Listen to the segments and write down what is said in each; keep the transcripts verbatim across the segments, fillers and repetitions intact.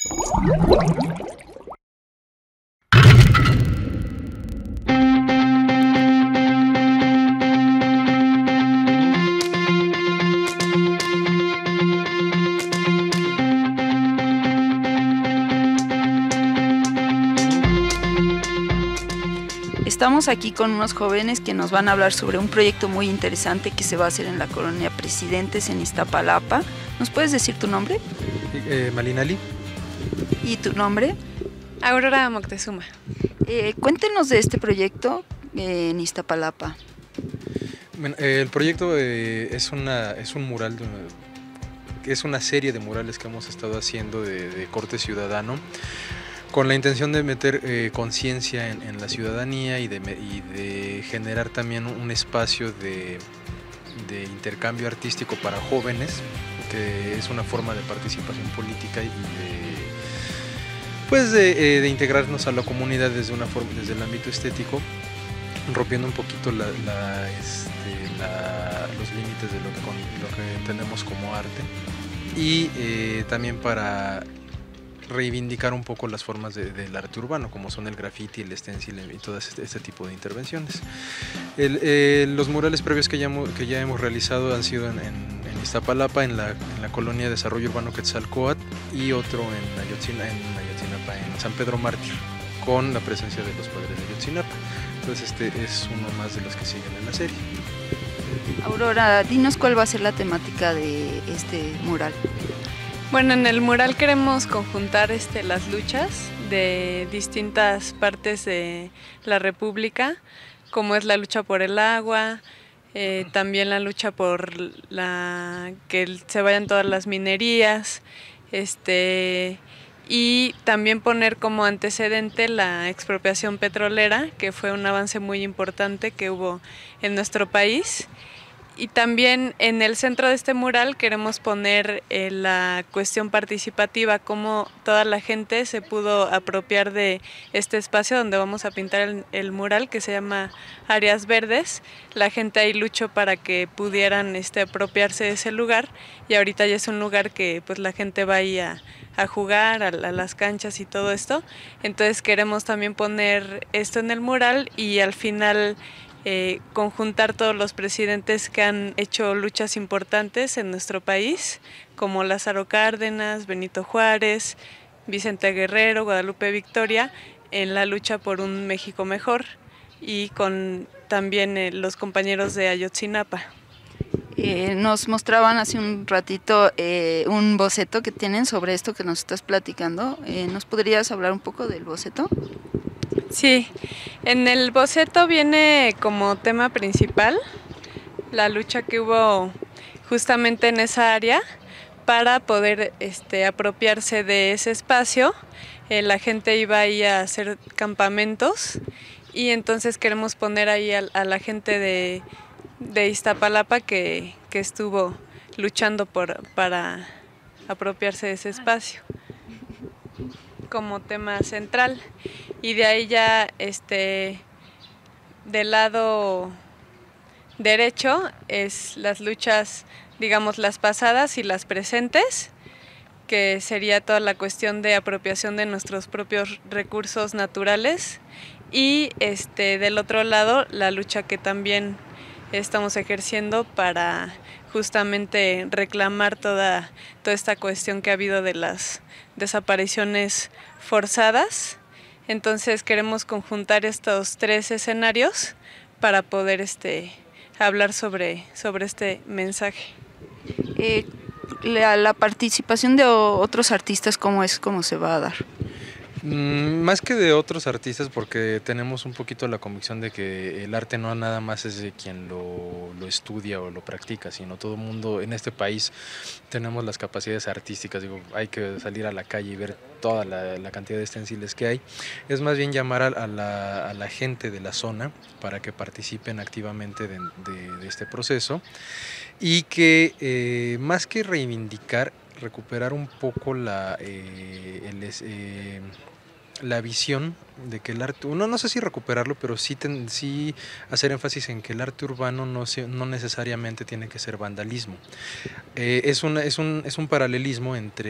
Estamos aquí con unos jóvenes que nos van a hablar sobre un proyecto muy interesante que se va a hacer en la colonia Presidentes en Iztapalapa. ¿Nos puedes decir tu nombre? Eh, Malinali. ¿Y tu nombre? Aurora Moctezuma. Eh, cuéntenos de este proyecto eh, en Iztapalapa. Bueno, eh, el proyecto eh, es, una, es un mural, de una, es una serie de murales que hemos estado haciendo de, de corte ciudadano, con la intención de meter eh, conciencia en, en la ciudadanía y de, y de generar también un espacio de, de intercambio artístico para jóvenes, que es una forma de participación política y de, pues de, eh, de integrarnos a la comunidad desde, una forma, desde el ámbito estético, rompiendo un poquito la, la, este, la, los límites de lo que, con, lo que entendemos como arte, y eh, también para reivindicar un poco las formas de, del arte urbano, como son el graffiti, el stencil y todo este, este tipo de intervenciones. El, eh, los murales previos que ya, que ya hemos realizado han sido en, en, en Iztapalapa, en la, en la colonia de desarrollo urbano Quetzalcóatl, y otro en Ayotzinapa, en, Ayotzinapa, en San Pedro Mártir, con la presencia de los padres de Ayotzinapa. Entonces este es uno más de los que siguen en la serie. Aurora, dinos cuál va a ser la temática de este mural. Bueno, en el mural queremos conjuntar este, las luchas de distintas partes de la República, como es la lucha por el agua, eh, también la lucha por la, que se vayan todas las minerías, este, y también poner como antecedente la expropiación petrolera, que fue un avance muy importante que hubo en nuestro país. Y también en el centro de este mural queremos poner eh, la cuestión participativa, cómo toda la gente se pudo apropiar de este espacio donde vamos a pintar el, el mural, que se llama Áreas Verdes. La gente ahí luchó para que pudieran este, apropiarse de ese lugar, y ahorita ya es un lugar que pues la gente va ahí a, a jugar, a, a las canchas y todo esto. Entonces queremos también poner esto en el mural y al final Eh, conjuntar todos los presidentes que han hecho luchas importantes en nuestro país, como Lázaro Cárdenas, Benito Juárez, Vicente Guerrero, Guadalupe Victoria, en la lucha por un México mejor, y con también eh, los compañeros de Ayotzinapa. Eh, nos mostraban hace un ratito eh, un boceto que tienen sobre esto que nos estás platicando. Eh, ¿Nos podrías hablar un poco del boceto? Sí, en el boceto viene como tema principal la lucha que hubo justamente en esa área para poder este, apropiarse de ese espacio. Eh, la gente iba ahí a hacer campamentos, y entonces queremos poner ahí a, a la gente de, de Iztapalapa que, que estuvo luchando por, para apropiarse de ese espacio como tema central. Y de ahí ya este, del lado derecho es las luchas, digamos, las pasadas y las presentes, que sería toda la cuestión de apropiación de nuestros propios recursos naturales, y este, del otro lado la lucha que también estamos ejerciendo para justamente reclamar toda, toda esta cuestión que ha habido de las desapariciones forzadas. Entonces queremos conjuntar estos tres escenarios para poder este, hablar sobre, sobre este mensaje. Eh, la, la participación de otros artistas, ¿cómo es, cómo se va a dar? Mm, más que de otros artistas, porque tenemos un poquito la convicción de que el arte no nada más es de quien lo, lo estudia o lo practica, sino todo el mundo en este país tenemos las capacidades artísticas. Digo, hay que salir a la calle y ver toda la, la cantidad de stenciles que hay. Es más bien llamar a, a, la, a la gente de la zona para que participen activamente de, de, de este proceso, y que eh, más que reivindicar, recuperar un poco la, eh, el, eh, la visión de que el arte, no, no sé si recuperarlo, pero sí, ten, sí hacer énfasis en que el arte urbano no, se, no necesariamente tiene que ser vandalismo. Eh, es, una, es, un, es un paralelismo entre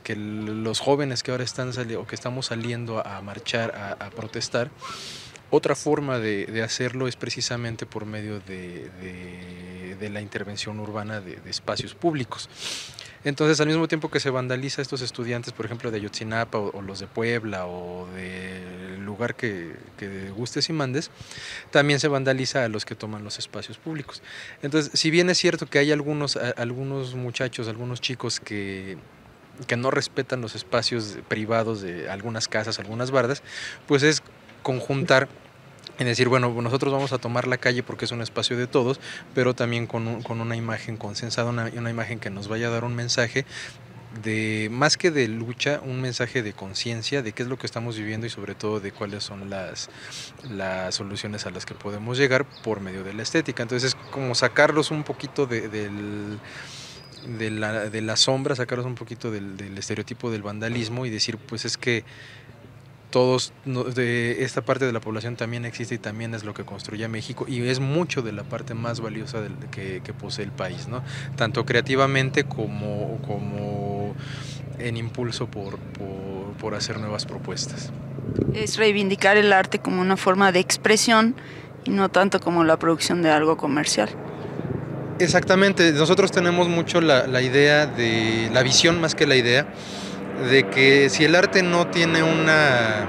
que los jóvenes que ahora están saliendo o que estamos saliendo a, a marchar, a, a protestar, otra forma de, de hacerlo es precisamente por medio de, de, de la intervención urbana de, de espacios públicos. Entonces, al mismo tiempo que se vandaliza a estos estudiantes, por ejemplo, de Ayotzinapa o, o los de Puebla o del lugar que, que gustes y mandes, también se vandaliza a los que toman los espacios públicos. Entonces, si bien es cierto que hay algunos, a, algunos muchachos, algunos chicos que, que no respetan los espacios privados de algunas casas, algunas bardas, pues es conjuntar en decir, bueno, nosotros vamos a tomar la calle porque es un espacio de todos, pero también con, un, con una imagen consensada, una, una imagen que nos vaya a dar un mensaje de, más que de lucha, un mensaje de conciencia de qué es lo que estamos viviendo y sobre todo de cuáles son las, las soluciones a las que podemos llegar por medio de la estética. Entonces es como sacarlos un poquito de, del... De la, de la sombra, sacarlos un poquito del, del estereotipo del vandalismo y decir, pues es que todos, de esta parte de la población también existe y también es lo que construye a México y es mucho de la parte más valiosa del, que, que posee el país, ¿no? Tanto creativamente como, como en impulso por, por, por hacer nuevas propuestas. Es reivindicar el arte como una forma de expresión y no tanto como la producción de algo comercial. Exactamente, nosotros tenemos mucho la, la idea de, la visión más que la idea, de que si el arte no tiene una,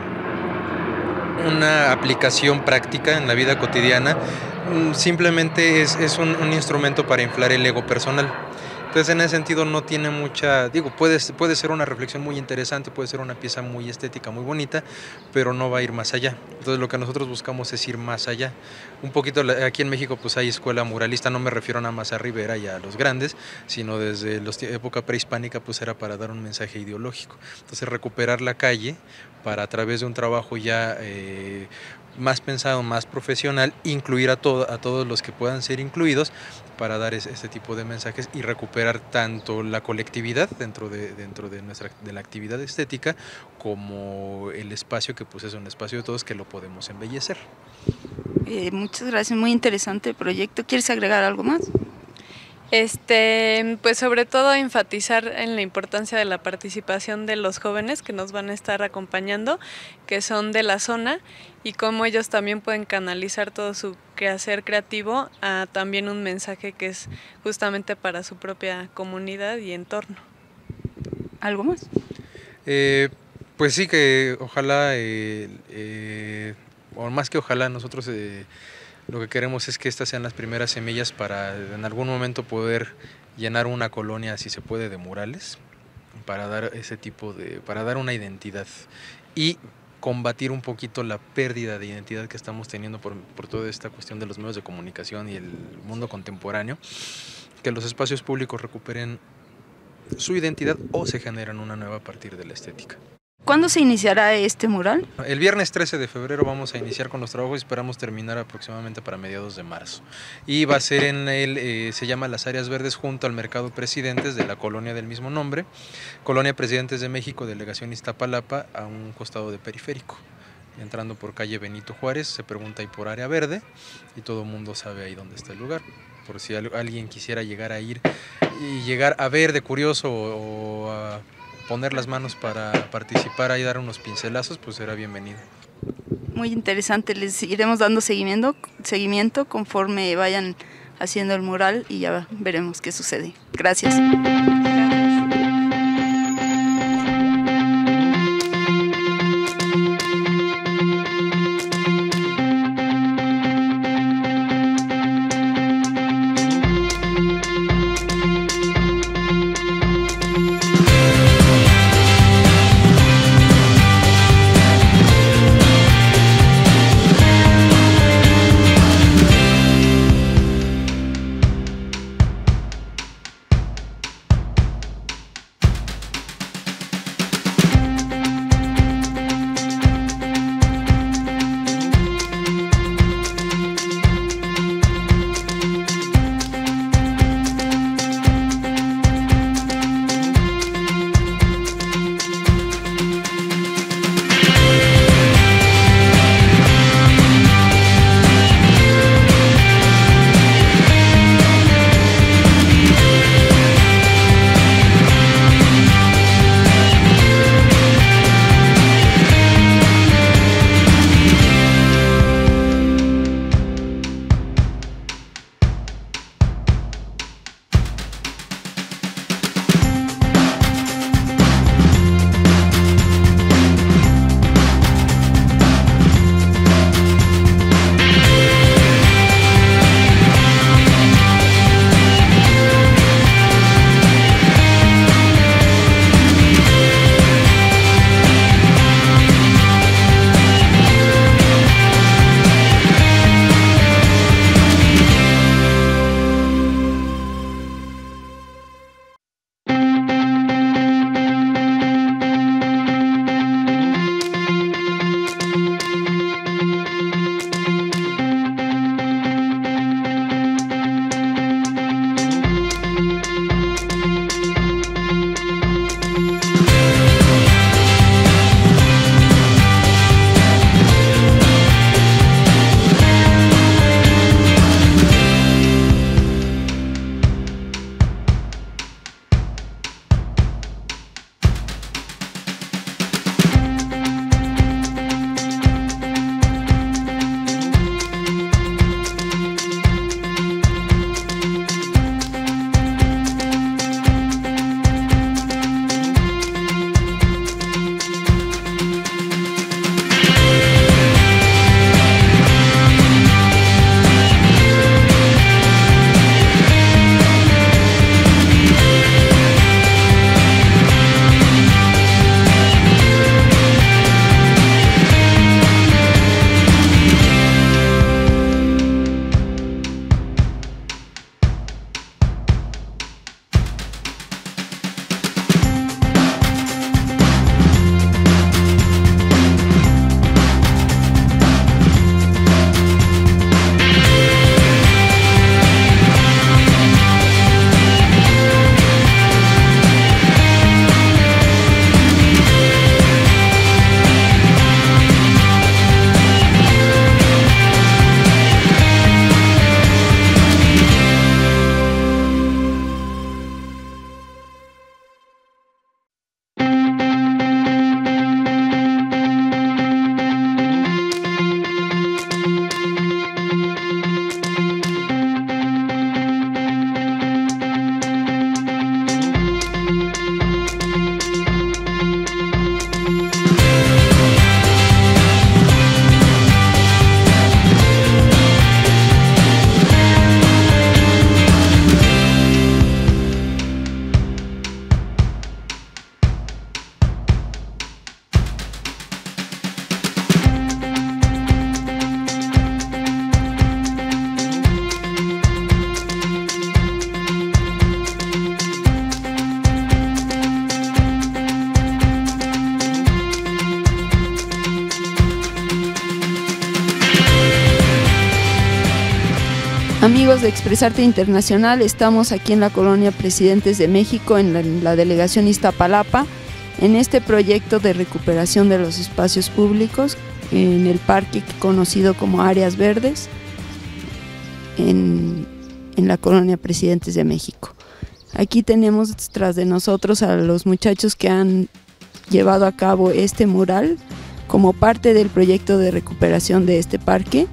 una aplicación práctica en la vida cotidiana, simplemente es, es un, un instrumento para inflar el ego personal. Entonces en ese sentido no tiene mucha, digo, puede, puede ser una reflexión muy interesante, puede ser una pieza muy estética, muy bonita, pero no va a ir más allá. Entonces lo que nosotros buscamos es ir más allá. Un poquito, aquí en México pues hay escuela muralista, no me refiero nada más a Rivera y a los grandes, sino desde la época prehispánica pues era para dar un mensaje ideológico. Entonces recuperar la calle para a través de un trabajo ya eh, más pensado, más profesional, incluir a, todo, a todos los que puedan ser incluidos para dar ese, este tipo de mensajes y recuperar tanto la colectividad dentro de, dentro de, nuestra, de la actividad estética como el espacio que pues es un espacio de todos que lo podemos embellecer. Eh, muchas gracias, muy interesante el proyecto. ¿Quieres agregar algo más? Este, pues sobre todo enfatizar en la importancia de la participación de los jóvenes que nos van a estar acompañando, que son de la zona, y cómo ellos también pueden canalizar todo su quehacer creativo a también un mensaje que es justamente para su propia comunidad y entorno. ¿Algo más? Eh, pues sí, que ojalá, eh, eh, o más que ojalá, nosotros... Eh, Lo que queremos es que estas sean las primeras semillas para en algún momento poder llenar una colonia, si se puede, de murales, para dar ese tipo de, para dar una identidad y combatir un poquito la pérdida de identidad que estamos teniendo por, por toda esta cuestión de los medios de comunicación y el mundo contemporáneo, que los espacios públicos recuperen su identidad o se generan una nueva a partir de la estética. ¿Cuándo se iniciará este mural? El viernes trece de febrero vamos a iniciar con los trabajos y esperamos terminar aproximadamente para mediados de marzo. Y va a ser en el, eh, se llama Las Áreas Verdes junto al Mercado Presidentes de la colonia del mismo nombre, Colonia Presidentes de México, Delegación Iztapalapa, a un costado de Periférico. Entrando por calle Benito Juárez, se pregunta ahí por área verde y todo el mundo sabe ahí dónde está el lugar. Por si alguien quisiera llegar a ir y llegar a ver de curioso o, o a poner las manos para participar y dar unos pincelazos, pues será bienvenido. Muy interesante, les seguiremos dando seguimiento, seguimiento conforme vayan haciendo el mural y ya veremos qué sucede. Gracias. Amigos de Expresarte Internacional, estamos aquí en la colonia Presidentes de México, en la, en la delegación Iztapalapa, en este proyecto de recuperación de los espacios públicos en el parque conocido como Áreas Verdes, en, en la colonia Presidentes de México. Aquí tenemos tras de nosotros a los muchachos que han llevado a cabo este mural como parte del proyecto de recuperación de este parque,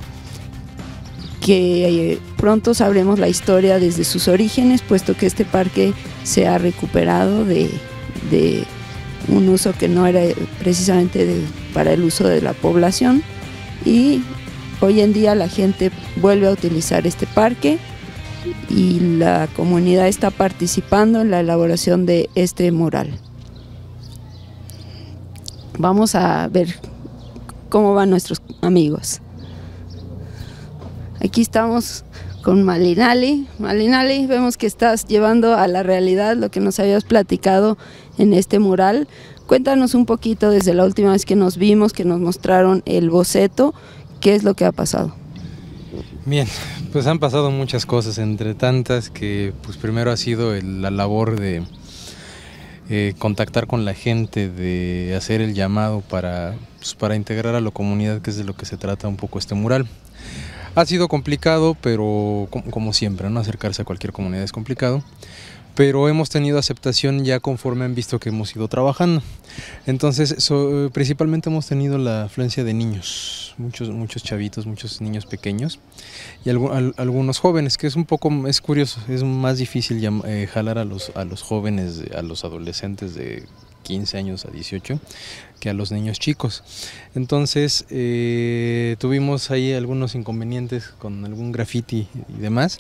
que pronto sabremos la historia desde sus orígenes, puesto que este parque se ha recuperado de, de un uso que no era precisamente de, para el uso de la población, y hoy en día la gente vuelve a utilizar este parque y la comunidad está participando en la elaboración de este mural. Vamos a ver cómo van nuestros amigos. Aquí estamos con Malinali. Malinali, vemos que estás llevando a la realidad lo que nos habías platicado en este mural. Cuéntanos un poquito desde la última vez que nos vimos, que nos mostraron el boceto, ¿qué es lo que ha pasado? Bien, pues han pasado muchas cosas, entre tantas que pues primero ha sido el, la labor de eh, contactar con la gente, de hacer el llamado para, pues, para integrar a la comunidad, que es de lo que se trata un poco este mural. Ha sido complicado, pero como, como siempre, ¿no? Acercarse a cualquier comunidad es complicado, pero hemos tenido aceptación ya conforme han visto que hemos ido trabajando. Entonces, so, principalmente hemos tenido la afluencia de niños, muchos, muchos chavitos, muchos niños pequeños y algu al, algunos jóvenes, que es un poco, es curioso, es más difícil eh, jalar a los, a los jóvenes, a los adolescentes de quince años a dieciocho que a los niños chicos. Entonces eh, tuvimos ahí algunos inconvenientes con algún graffiti y demás,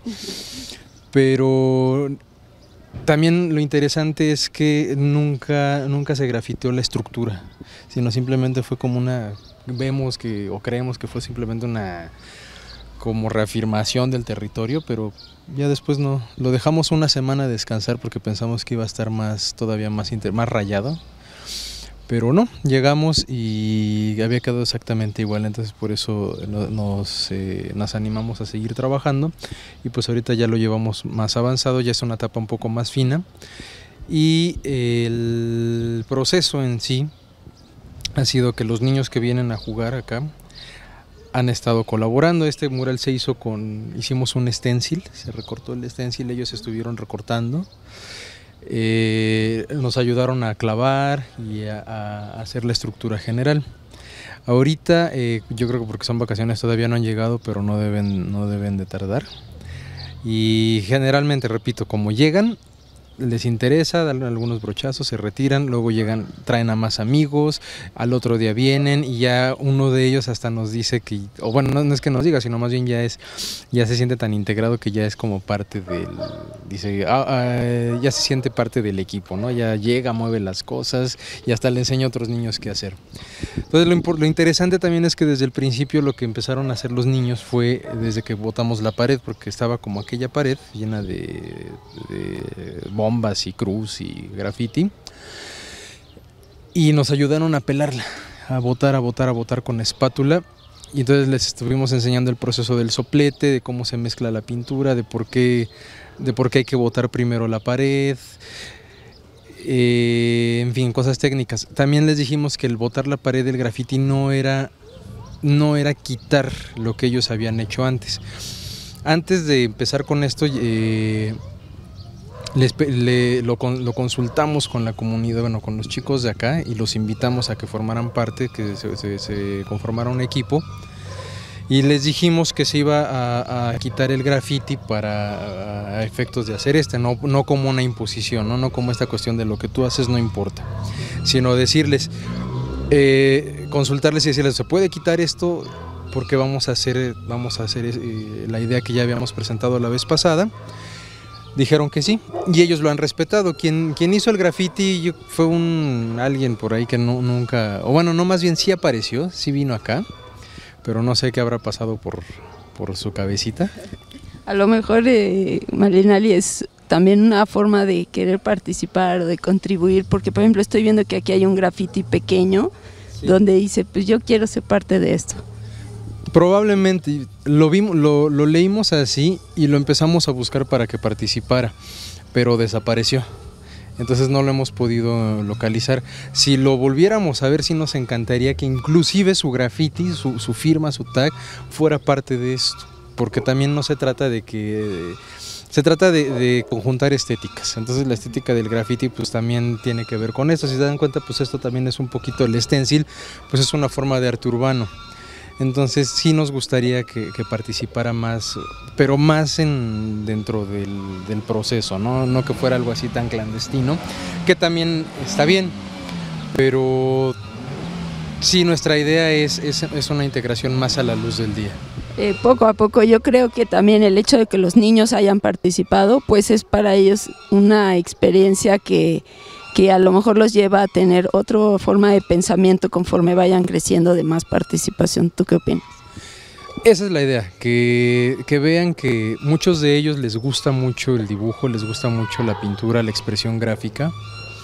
pero también lo interesante es que nunca, nunca se grafiteó la estructura, sino simplemente fue como una, vemos que o creemos que fue simplemente una como reafirmación del territorio, pero ya después no, lo dejamos una semana a descansar porque pensamos que iba a estar más, todavía más, inter, más rayado, pero no, llegamos y había quedado exactamente igual, entonces por eso nos, eh, nos animamos a seguir trabajando y pues ahorita ya lo llevamos más avanzado, ya es una etapa un poco más fina y el proceso en sí ha sido que los niños que vienen a jugar acá han estado colaborando. Este mural se hizo con, hicimos un stencil, se recortó el stencil, ellos estuvieron recortando, eh, nos ayudaron a clavar y a, a hacer la estructura general. Ahorita, eh, yo creo que porque son vacaciones todavía no han llegado, pero no deben, no deben de tardar. Y generalmente, repito, como llegan, les interesa, dan algunos brochazos, se retiran, luego llegan, traen a más amigos, al otro día vienen y ya uno de ellos hasta nos dice que, o bueno, no, no es que nos diga, sino más bien ya es, ya se siente tan integrado que ya es como parte del, dice, ah, ah, ya se siente parte del equipo, ¿no? Ya llega, mueve las cosas y hasta le enseña a otros niños qué hacer. Entonces lo, lo interesante también es que desde el principio lo que empezaron a hacer los niños fue desde que botamos la pared, porque estaba como aquella pared llena de, de bombas y cruz y graffiti, y nos ayudaron a pelarla, a botar, a botar, a botar con espátula, y entonces les estuvimos enseñando el proceso del soplete, de cómo se mezcla la pintura, de por qué, de por qué hay que botar primero la pared, eh, en fin, cosas técnicas. También les dijimos que el botar la pared del graffiti no era, no era quitar lo que ellos habían hecho antes. Antes de empezar con esto, eh, Les, le, lo, lo consultamos con la comunidad, bueno, con los chicos de acá, y los invitamos a que formaran parte, que se, se, se conformara un equipo, y les dijimos que se iba a, a quitar el graffiti para a efectos de hacer este, no, no como una imposición, ¿no? No como esta cuestión de lo que tú haces no importa, sino decirles, eh, consultarles y decirles, ¿se puede quitar esto? Porque vamos a hacer, vamos a hacer eh, la idea que ya habíamos presentado la vez pasada. Dijeron que sí, y ellos lo han respetado. Quien, quien hizo el graffiti yo, fue un alguien por ahí que no, nunca, o bueno, no, más bien sí apareció, sí vino acá, pero no sé qué habrá pasado por, por su cabecita. A lo mejor eh, Malinali es también una forma de querer participar o de contribuir, porque por ejemplo estoy viendo que aquí hay un graffiti pequeño, sí, donde dice, pues yo quiero ser parte de esto. Probablemente, lo, vimos, lo, lo leímos así y lo empezamos a buscar para que participara, pero desapareció. Entonces no lo hemos podido localizar. Si lo volviéramos a ver, sí nos encantaría que inclusive su graffiti, su, su firma, su tag, fuera parte de esto. Porque también no se trata de que... Se trata de, de conjuntar estéticas. Entonces la estética del graffiti pues también tiene que ver con esto. Si se dan cuenta, pues esto también es un poquito el stencil, pues es una forma de arte urbano. Entonces sí nos gustaría que, que participara más, pero más en, dentro del, del proceso, ¿no? No que fuera algo así tan clandestino, que también está bien, pero sí, nuestra idea es, es, es una integración más a la luz del día. Eh, poco a poco, yo creo que también el hecho de que los niños hayan participado, pues es para ellos una experiencia que... que a lo mejor los lleva a tener otra forma de pensamiento conforme vayan creciendo de más participación. ¿Tú qué opinas? Esa es la idea, que, que vean que muchos de ellos les gusta mucho el dibujo, les gusta mucho la pintura, la expresión gráfica,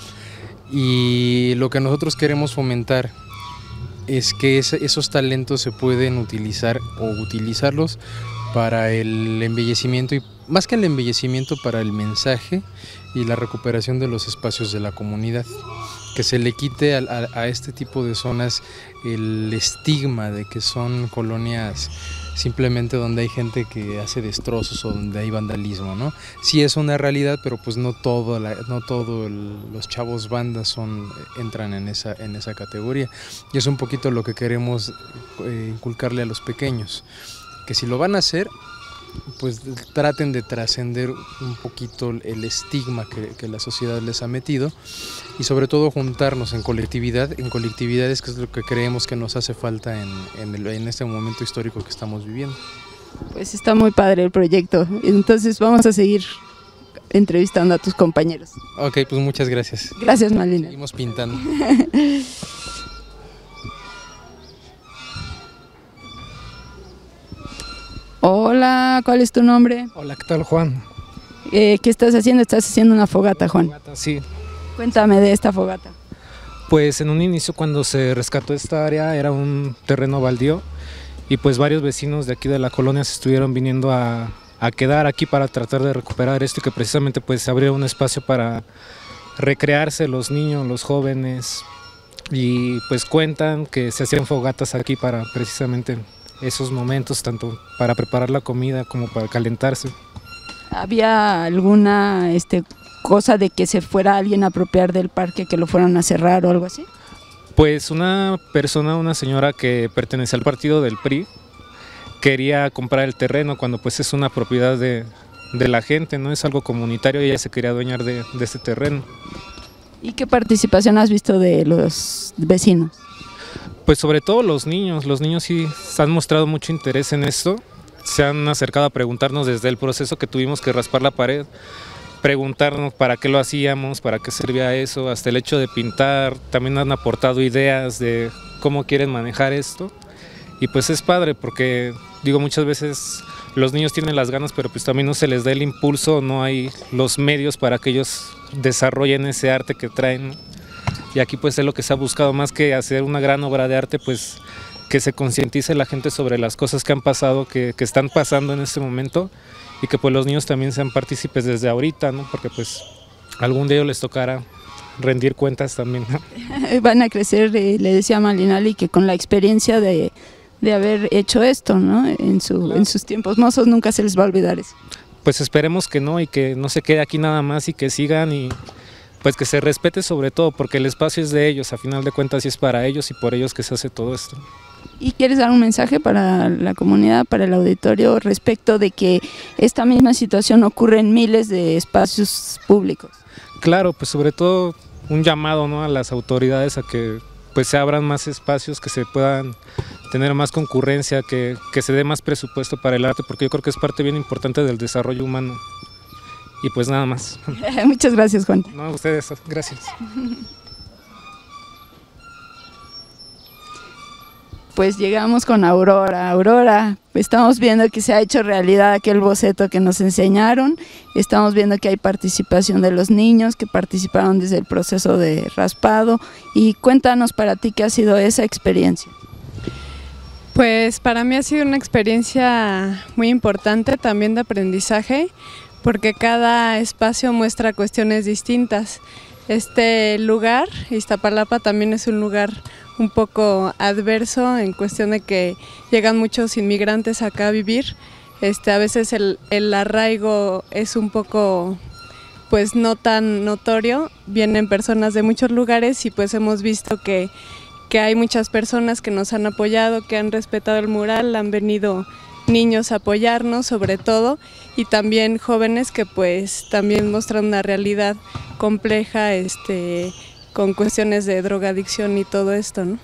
y lo que nosotros queremos fomentar es que ese, esos talentos se pueden utilizar o utilizarlos para el embellecimiento, y más que el embellecimiento, para el mensaje y la recuperación de los espacios de la comunidad, que se le quite a, a, a este tipo de zonas el estigma de que son colonias simplemente donde hay gente que hace destrozos o donde hay vandalismo, ¿no? Sí es una realidad, pero pues no todo, la, no todo el, los chavos bandas son, entran en esa, en esa categoría, y es un poquito lo que queremos eh, inculcarle a los pequeños, que si lo van a hacer, pues traten de trascender un poquito el estigma que, que la sociedad les ha metido, y sobre todo juntarnos en colectividad, en colectividades, que es lo que creemos que nos hace falta en, en, el, en este momento histórico que estamos viviendo. Pues está muy padre el proyecto, entonces vamos a seguir entrevistando a tus compañeros. Ok, pues muchas gracias. Gracias, Malina. Seguimos pintando. Hola, ¿cuál es tu nombre? Hola, ¿qué tal, Juan? Eh, ¿Qué estás haciendo? Estás haciendo una fogata, Juan. Fogata, sí. Cuéntame de esta fogata. Pues en un inicio, cuando se rescató esta área, era un terreno baldío, y pues varios vecinos de aquí de la colonia se estuvieron viniendo a, a quedar aquí para tratar de recuperar esto, y que precisamente pues se abrió un espacio para recrearse los niños, los jóvenes, y pues cuentan que se hacían fogatas aquí para precisamente esos momentos, tanto para preparar la comida como para calentarse. ¿Había alguna este, cosa de que se fuera alguien a apropiar del parque, que lo fueran a cerrar o algo así? Pues una persona, una señora que pertenece al partido del P R I, quería comprar el terreno cuando pues es una propiedad de, de la gente, no es algo comunitario, y ella se quería adueñar de, de este terreno. ¿Y qué participación has visto de los vecinos? Pues sobre todo los niños, los niños sí se han mostrado mucho interés en esto, se han acercado a preguntarnos desde el proceso que tuvimos que raspar la pared, preguntarnos para qué lo hacíamos, para qué servía eso, hasta el hecho de pintar, también han aportado ideas de cómo quieren manejar esto, y pues es padre porque, digo, muchas veces los niños tienen las ganas, pero pues también no se les da el impulso, no hay los medios para que ellos desarrollen ese arte que traen, ¿no? Y aquí pues es lo que se ha buscado, más que hacer una gran obra de arte, pues que se concientice la gente sobre las cosas que han pasado, que, que están pasando en este momento, y que pues los niños también sean partícipes desde ahorita, ¿no? Porque pues algún día les tocará rendir cuentas también, ¿no? Van a crecer, eh, le decía Malinali, que con la experiencia de, de haber hecho esto, ¿no? En, su, claro. En sus tiempos mozos nunca se les va a olvidar eso. Pues esperemos que no, y que no se quede aquí nada más, y que sigan, y pues que se respete sobre todo, porque el espacio es de ellos, a final de cuentas sí es para ellos y por ellos que se hace todo esto. ¿Y quieres dar un mensaje para la comunidad, para el auditorio, respecto de que esta misma situación ocurre en miles de espacios públicos? Claro, pues sobre todo un llamado, ¿no?, a las autoridades a que pues se abran más espacios, que se puedan tener más concurrencia, que, que se dé más presupuesto para el arte, porque yo creo que es parte bien importante del desarrollo humano. Y pues nada más. Muchas gracias, Juan. No, a ustedes, gracias. Pues llegamos con Aurora. Aurora, estamos viendo que se ha hecho realidad aquel boceto que nos enseñaron, estamos viendo que hay participación de los niños que participaron desde el proceso de raspado, y cuéntanos para ti qué ha sido esa experiencia. Pues para mí ha sido una experiencia muy importante, también de aprendizaje, porque cada espacio muestra cuestiones distintas. Este lugar, Iztapalapa, también es un lugar un poco adverso en cuestión de que llegan muchos inmigrantes acá a vivir. Este, a veces el, el arraigo es un poco, pues no tan notorio, vienen personas de muchos lugares y pues hemos visto que, que hay muchas personas que nos han apoyado, que han respetado el mural, han venido niños a apoyarnos sobre todo, y también jóvenes que pues también muestran una realidad compleja, este, con cuestiones de drogadicción y todo esto, ¿no?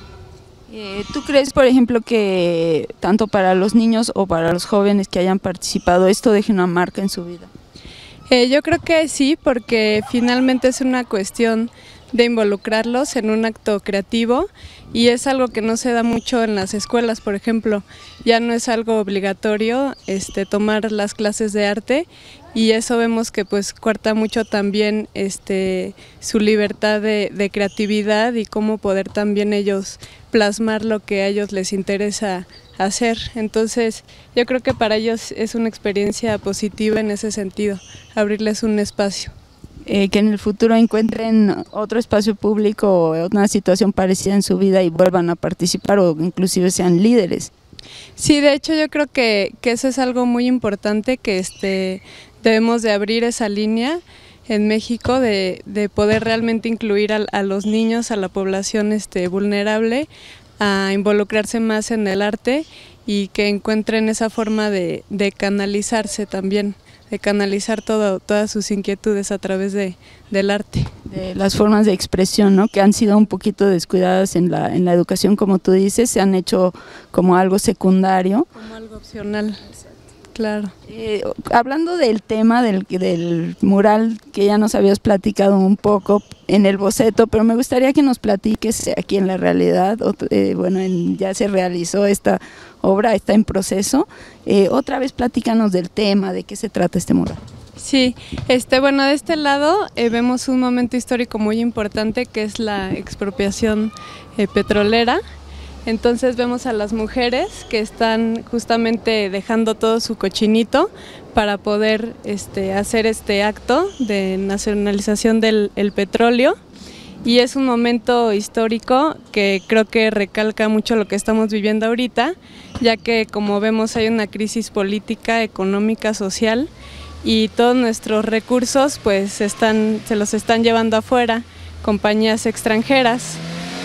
Eh, ¿Tú crees, por ejemplo, que tanto para los niños o para los jóvenes que hayan participado esto deje una marca en su vida? Eh, yo creo que sí, porque finalmente es una cuestión de involucrarlos en un acto creativo y es algo que no se da mucho en las escuelas, por ejemplo. Ya no es algo obligatorio este, tomar las clases de arte, y eso vemos que pues cuarta mucho también este, su libertad de, de creatividad y cómo poder también ellos plasmar lo que a ellos les interesa hacer. Entonces yo creo que para ellos es una experiencia positiva en ese sentido, abrirles un espacio. Eh, que en el futuro encuentren otro espacio público o una situación parecida en su vida y vuelvan a participar, o inclusive sean líderes. Sí, de hecho yo creo que, que eso es algo muy importante, que este, debemos de abrir esa línea en México de, de poder realmente incluir a, a los niños, a la población este, vulnerable, a involucrarse más en el arte y que encuentren esa forma de, de canalizarse también, de canalizar todo, todas sus inquietudes a través de, del arte. De las formas de expresión, ¿no?, que han sido un poquito descuidadas en la, en la educación, como tú dices, se han hecho como algo secundario. Como algo opcional. Claro. Eh, hablando del tema del, del mural, que ya nos habías platicado un poco en el boceto, pero me gustaría que nos platiques aquí en la realidad, o, eh, bueno, en, ya se realizó esta obra, está en proceso, eh, otra vez platícanos del tema, de qué se trata este mural. Sí, este, bueno, de este lado eh, vemos un momento histórico muy importante, que es la expropiación eh, petrolera. Entonces vemos a las mujeres que están justamente dejando todo su cochinito para poder este, hacer este acto de nacionalización del el petróleo, y es un momento histórico que creo que recalca mucho lo que estamos viviendo ahorita, ya que como vemos hay una crisis política, económica, social, y todos nuestros recursos pues están, se los están llevando afuera compañías extranjeras.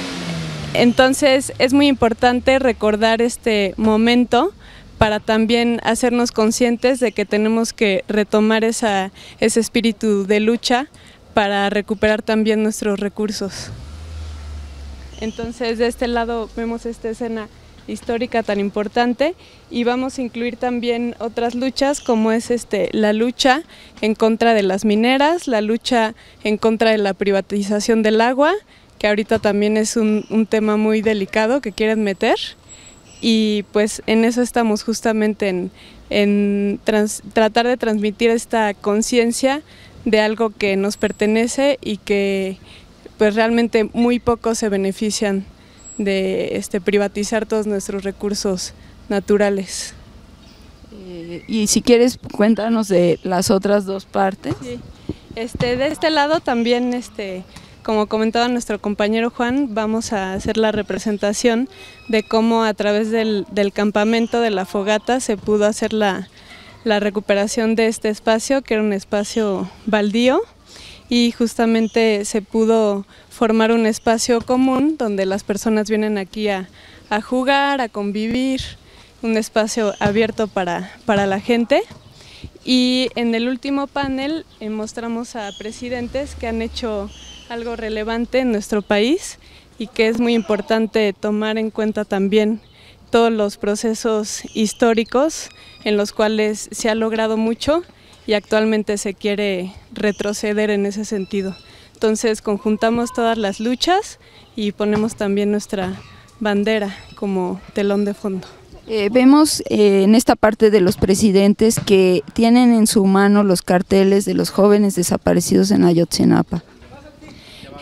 Entonces es muy importante recordar este momento para también hacernos conscientes de que tenemos que retomar esa, ese espíritu de lucha para recuperar también nuestros recursos. Entonces de este lado vemos esta escena histórica tan importante, y vamos a incluir también otras luchas, como es este, la lucha en contra de las mineras, la lucha en contra de la privatización del agua, que ahorita también es un, un tema muy delicado que quieren meter, y pues en eso estamos justamente en, en trans, tratar de transmitir esta conciencia de algo que nos pertenece y que pues realmente muy pocos se benefician de este, privatizar todos nuestros recursos naturales. Eh, y si quieres, cuéntanos de las otras dos partes. Sí. Este, de este lado también, este, como comentaba nuestro compañero Juan, vamos a hacer la representación de cómo a través del, del campamento de la fogata se pudo hacer la, la recuperación de este espacio, que era un espacio baldío, y justamente se pudo formar un espacio común donde las personas vienen aquí a, a jugar, a convivir, un espacio abierto para, para la gente. Y en el último panel eh, mostramos a presidentes que han hecho algo relevante en nuestro país y que es muy importante tomar en cuenta también todos los procesos históricos en los cuales se ha logrado mucho y actualmente se quiere retroceder en ese sentido. Entonces conjuntamos todas las luchas y ponemos también nuestra bandera como telón de fondo. Eh, vemos eh, en esta parte de los presidentes que tienen en su mano los carteles de los jóvenes desaparecidos en Ayotzinapa.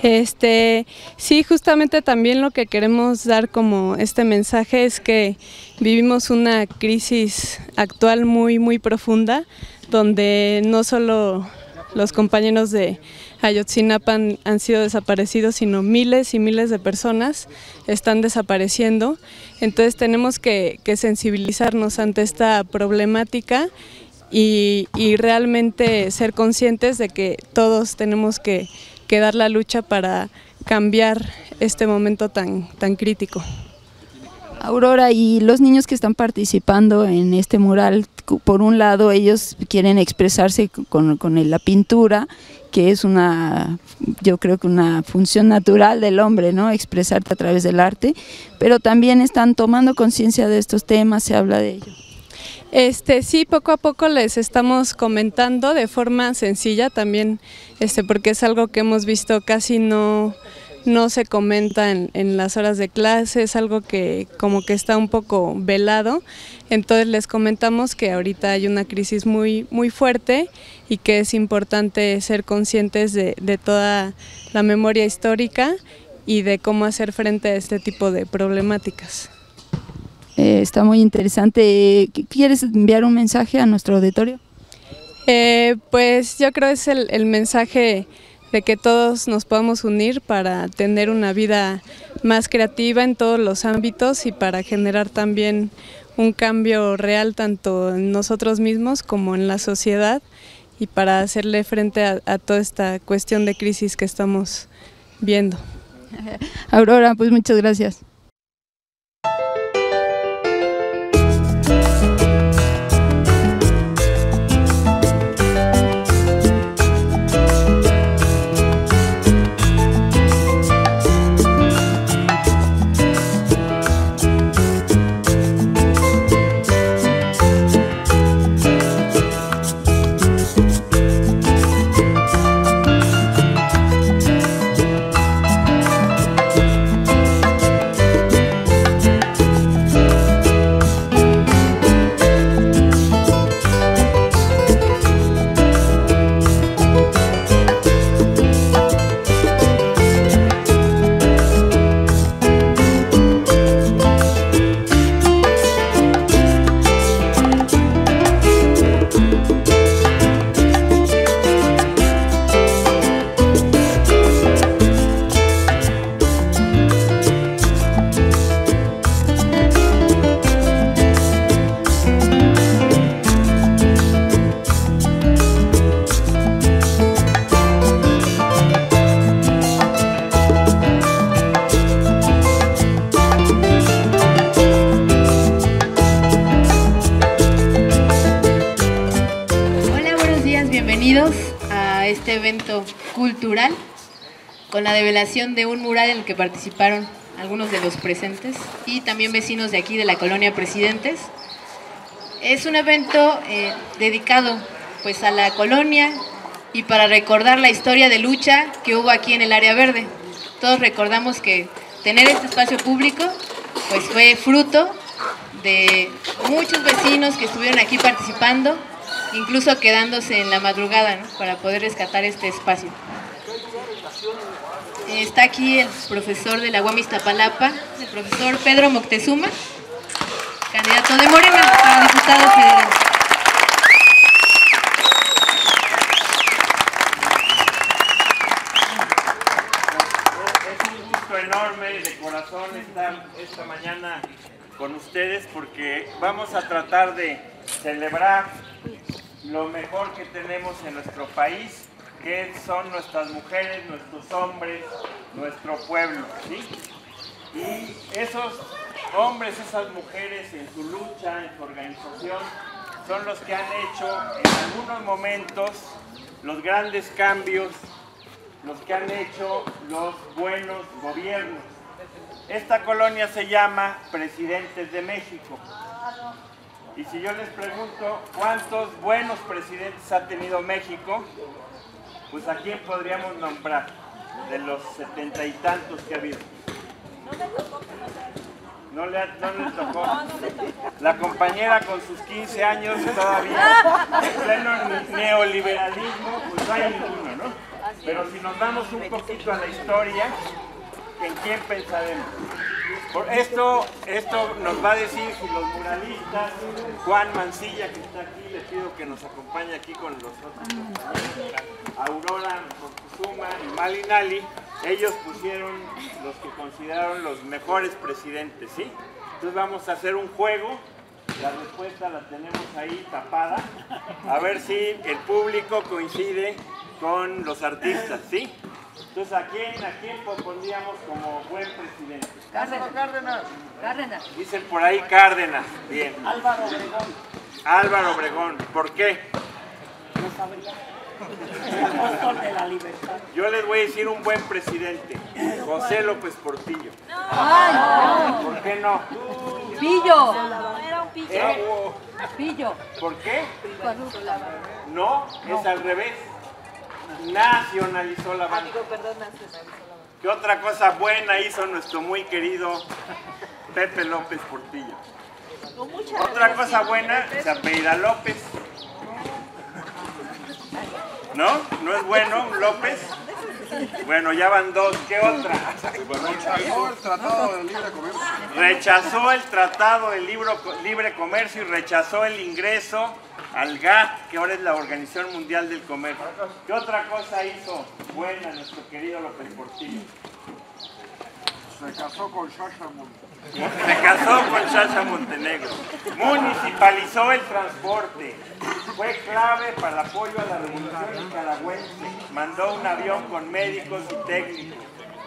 Este, sí, justamente también lo que queremos dar como este mensaje es que vivimos una crisis actual muy, muy profunda, donde no solo los compañeros de Ayotzinapa han, han sido desaparecidos, sino miles y miles de personas están desapareciendo. Entonces tenemos que, que sensibilizarnos ante esta problemática y, y realmente ser conscientes de que todos tenemos que, que dar la lucha para cambiar este momento tan, tan crítico. Aurora, y los niños que están participando en este mural, por un lado ellos quieren expresarse con, con la pintura, que es una, yo creo que una función natural del hombre, ¿no? Expresarte a través del arte, pero también están tomando conciencia de estos temas, se habla de ello. Este, sí, poco a poco les estamos comentando de forma sencilla también, este, porque es algo que hemos visto casi no... no se comenta en, en las horas de clase, es algo que como que está un poco velado. Entonces les comentamos que ahorita hay una crisis muy, muy fuerte y que es importante ser conscientes de, de toda la memoria histórica y de cómo hacer frente a este tipo de problemáticas. Eh, está muy interesante. ¿Quieres enviar un mensaje a nuestro auditorio? Eh, pues yo creo que es el, el mensaje de que todos nos podamos unir para tener una vida más creativa en todos los ámbitos y para generar también un cambio real tanto en nosotros mismos como en la sociedad y para hacerle frente a, a toda esta cuestión de crisis que estamos viendo. Aurora, pues muchas gracias. A este evento cultural con la develación de un mural en el que participaron algunos de los presentes y también vecinos de aquí de la colonia Presidentes. Es un evento eh, dedicado pues a la colonia y para recordar la historia de lucha que hubo aquí en el área verde. Todos recordamos que tener este espacio público pues fue fruto de muchos vecinos que estuvieron aquí participando, incluso quedándose en la madrugada, ¿no?, para poder rescatar este espacio. Está aquí el profesor de la U A M Iztapalapa, el profesor Pedro Moctezuma, candidato de Morena para diputado federal. Es un gusto enorme de corazón estar esta mañana con ustedes porque vamos a tratar de celebrar lo mejor que tenemos en nuestro país, que son nuestras mujeres, nuestros hombres, nuestro pueblo, ¿sí? Y esos hombres, esas mujeres en su lucha, en su organización, son los que han hecho en algunos momentos los grandes cambios, los que han hecho los buenos gobiernos. Esta colonia se llama Presidentes de México. Y si yo les pregunto cuántos buenos presidentes ha tenido México, pues ¿a quién podríamos nombrar de los setenta y tantos que ha habido? No le, no le tocó. La compañera con sus quince años todavía, en pleno neoliberalismo, pues no hay ninguno, ¿no? Pero si nos vamos un poquito a la historia, ¿en quién pensaremos? Por esto, esto nos va a decir si los muralistas, Juan Mancilla, que está aquí, le pido que nos acompañe aquí con los otros, Aurora Moctezuma y Malinali, ellos pusieron los que consideraron los mejores presidentes, ¿sí? Entonces vamos a hacer un juego, la respuesta la tenemos ahí tapada, a ver si el público coincide con los artistas, ¿sí? Entonces, ¿a quién, a quién pondríamos como buen presidente? Cárdenas. Cárdenas. Cárdenas. Dicen por ahí Cárdenas. Bien. Álvaro Obregón. Álvaro Obregón. ¿Por qué? No sabría. El apóstol de la libertad. Yo les voy a decir un buen presidente. José López Portillo. ¡Ay, no! ¿Por qué no? Pillo. Era un pillo. ¿Eh? Pillo. ¿Por qué? No, es al revés. Nacionalizó la banca. ¿Qué otra cosa buena hizo nuestro muy querido Pepe López Portillo? Otra cosa buena, se apellida López. ¿No? ¿No es bueno un López? Bueno, ya van dos. ¿Qué otra? Rechazó el Tratado de Libre Comercio. Rechazó el Tratado de Libre Comercio y rechazó el ingreso al G A T, que ahora es la Organización Mundial del Comercio. ¿Qué otra cosa hizo buena nuestro querido López Portillo? Se casó con Sasha Montenegro. Se casó con Sasha Montenegro. Municipalizó el transporte. Fue clave para el apoyo a la revolución nicaragüense. Mandó un avión con médicos y técnicos.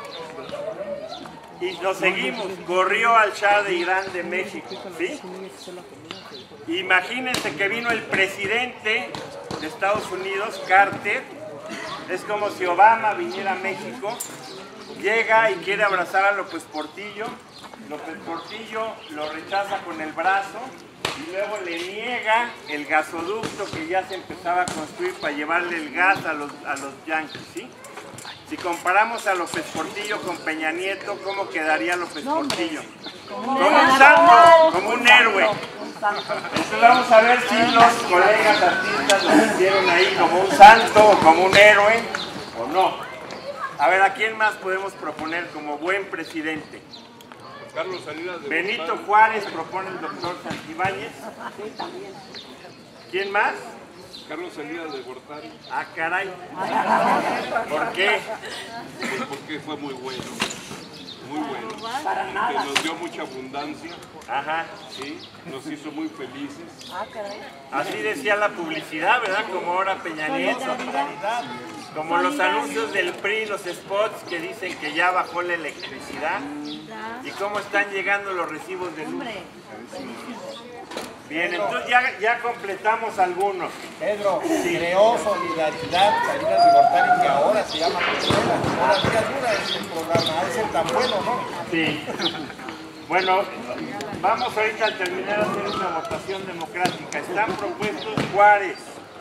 Y nos seguimos. Corrió al Shah de Irán de México. ¿Sí? Imagínense que vino el presidente de Estados Unidos, Carter. Es como si Obama viniera a México. Llega y quiere abrazar a López Portillo. López Portillo lo rechaza con el brazo y luego le niega el gasoducto que ya se empezaba a construir para llevarle el gas a los, a los yanquis, ¿sí? Si comparamos a López Portillo con Peña Nieto, ¿cómo quedaría López Portillo? Como un santo, como un héroe. Entonces vamos a ver si los colegas artistas lo hicieron ahí como un santo o como un héroe o no. A ver, ¿a quién más podemos proponer como buen presidente? Carlos Salinas de Benito Gortari. Juárez propone el doctor Santibáñez. ¿Quién más? Carlos Salinas de Gortari. Ah, caray. ¿Por qué? Pues porque fue muy bueno. Muy bueno. Que nos dio mucha abundancia. Ajá. ¿Sí? Nos hizo muy felices. Así decía la publicidad, ¿verdad? Como ahora Peña Nieto. Como los anuncios del P R I, los spots que dicen que ya bajó la electricidad. ¿Y cómo están llegando los recibos de luz? Bien, entonces ya, ya completamos algunos. Pedro, creó Solidaridad Salinas de Gortari, que ahora se llama Consuela. Ahora días dura este programa, ha de ser tan bueno, ¿no? Sí. Bueno, vamos ahorita al terminar a hacer una votación democrática. Están propuestos Juárez,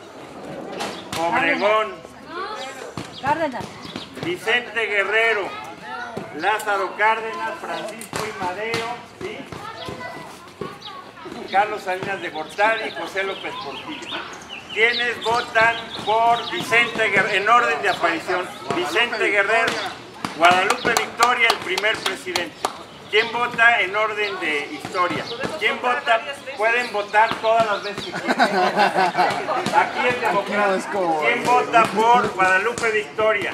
Obregón, Cárdenas. Vicente Guerrero, Lázaro Cárdenas, Francisco I. Madero, ¿sí? Carlos Salinas de Gortari y José López Portillo. ¿Quiénes votan por Vicente Guerrero? En orden de aparición, Vicente Guerrero, Guadalupe Victoria, el primer presidente. ¿Quién vota en orden de historia? ¿Quién vota? Pueden votar todas las veces que quieran. Aquí es democrático. ¿Quién vota por Guadalupe Victoria?